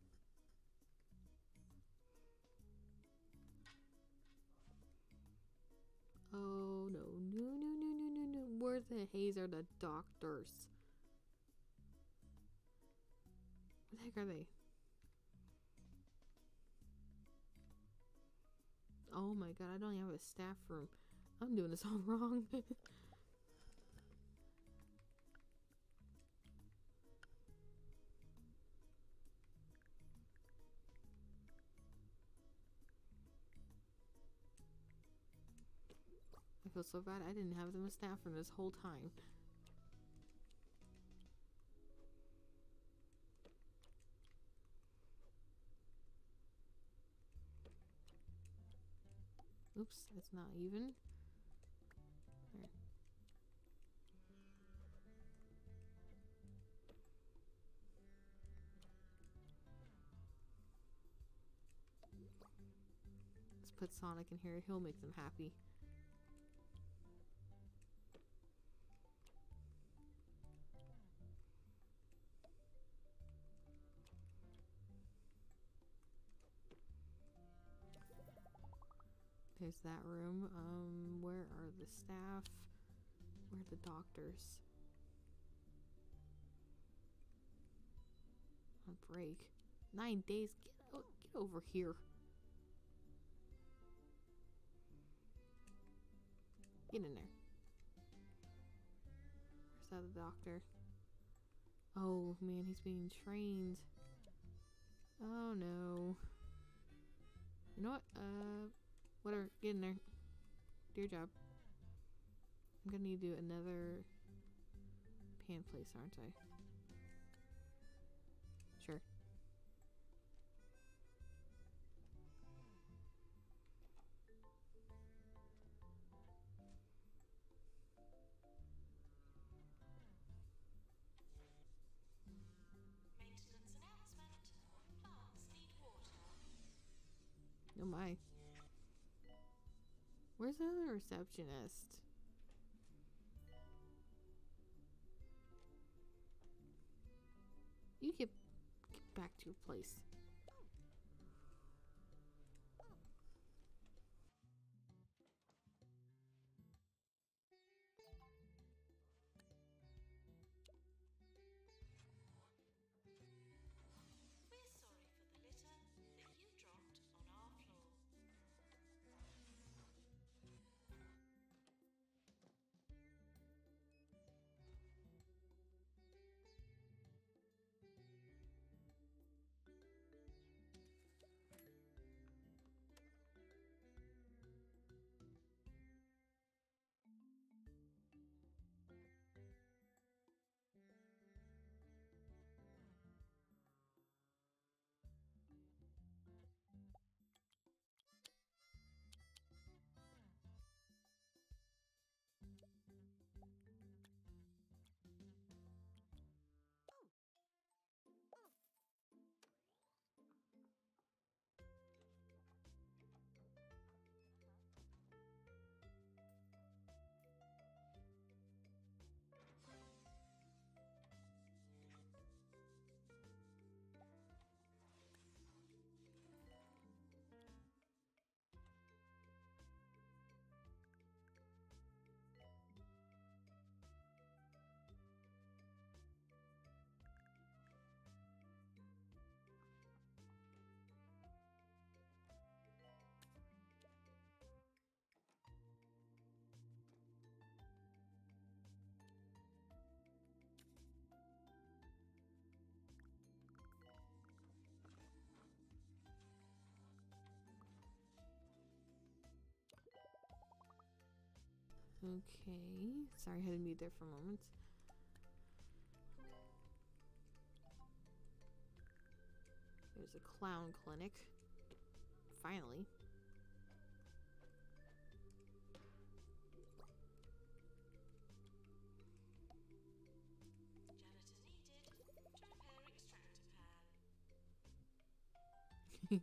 Oh no, no, no, no, no, no, no. Where the haze are the doctors? What the heck are they? Oh my god, I don't even have a staff room. I'm doing this all wrong. feel so bad. I didn't have them as staff for this whole time. Oops, it's not even. There. Let's put Sonic in here. He'll make them happy. There's that room. Um, where are the staff? Where are the doctors? On break. Nine days. Get, o get over here. Get in there. Where's that doctor? Oh man, he's being trained. Oh no. You know what? Uh, whatever. Get in there. Do your job. I'm gonna need to do another pan place, aren't I? Sure. Maintenance announcement. Plants need water. Oh my. Where's the other receptionist? You get, get back to your place. We're sorry for the litter that you dropped on our floor. Okay. Sorry, I had to mute there for a moment. There's a clown clinic. Finally. Janitor needed to repair extractor pan.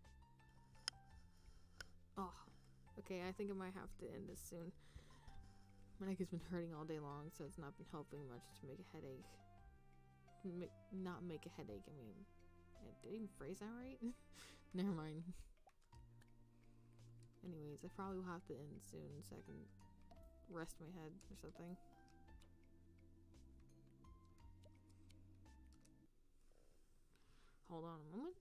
Oh. Okay, I think I might have to end this soon. My neck has been hurting all day long, so it's not been helping much to make a headache. Ma not make a headache, I mean. Did I even phrase that right? Never mind. Anyways, I probably will have to end soon so I can rest my head or something. Hold on a moment.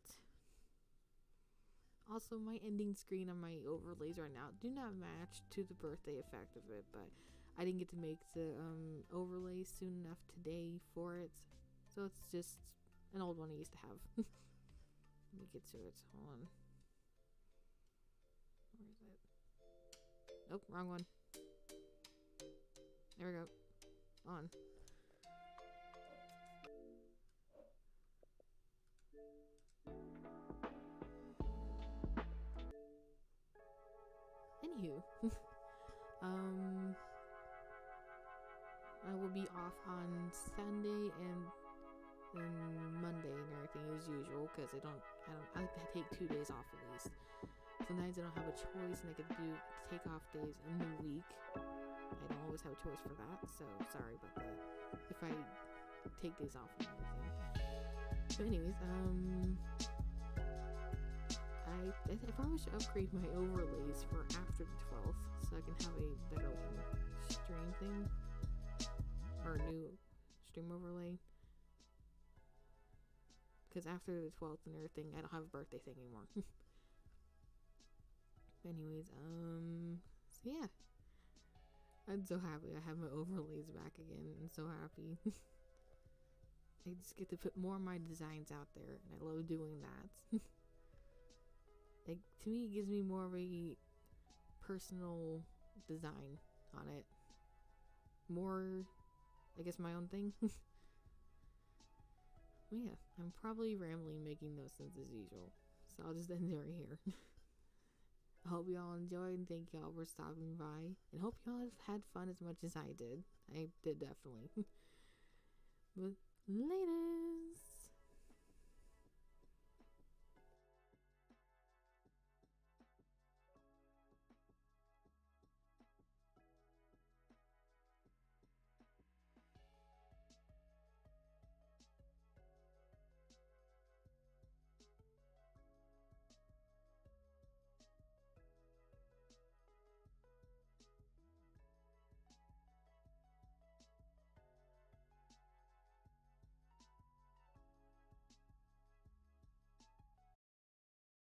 Also, my ending screen on my overlays right now do not match to the birthday effect of it, but I didn't get to make the um, overlay soon enough today for it. So it's just an old one I used to have. Let me get to it. Hold on. Where is it? Nope, wrong one. There we go. On. Anywho, um, I will be off on Sunday and then Monday and everything as usual because I don't, I don't, I like to take two days off at least. Sometimes I don't have a choice and I could do take off days in the week. I don't always have a choice for that, so sorry about that. If I take days off and everything. So, anyways, um. I, I probably should upgrade my overlays for after the twelfth so I can have a better like, stream thing or a new stream overlay, because after the twelfth and everything I don't have a birthday thing anymore. Anyways, um so yeah, I'm so happy I have my overlays back again. I'm so happy. I just get to put more of my designs out there and I love doing that. Like, to me, it gives me more of a personal design on it. More, I guess, my own thing. Well, yeah, I'm probably rambling, making no sense as usual. So I'll just end it right here. I hope y'all enjoyed, and thank y'all for stopping by. And hope y'all have had fun as much as I did. I did, definitely. But later!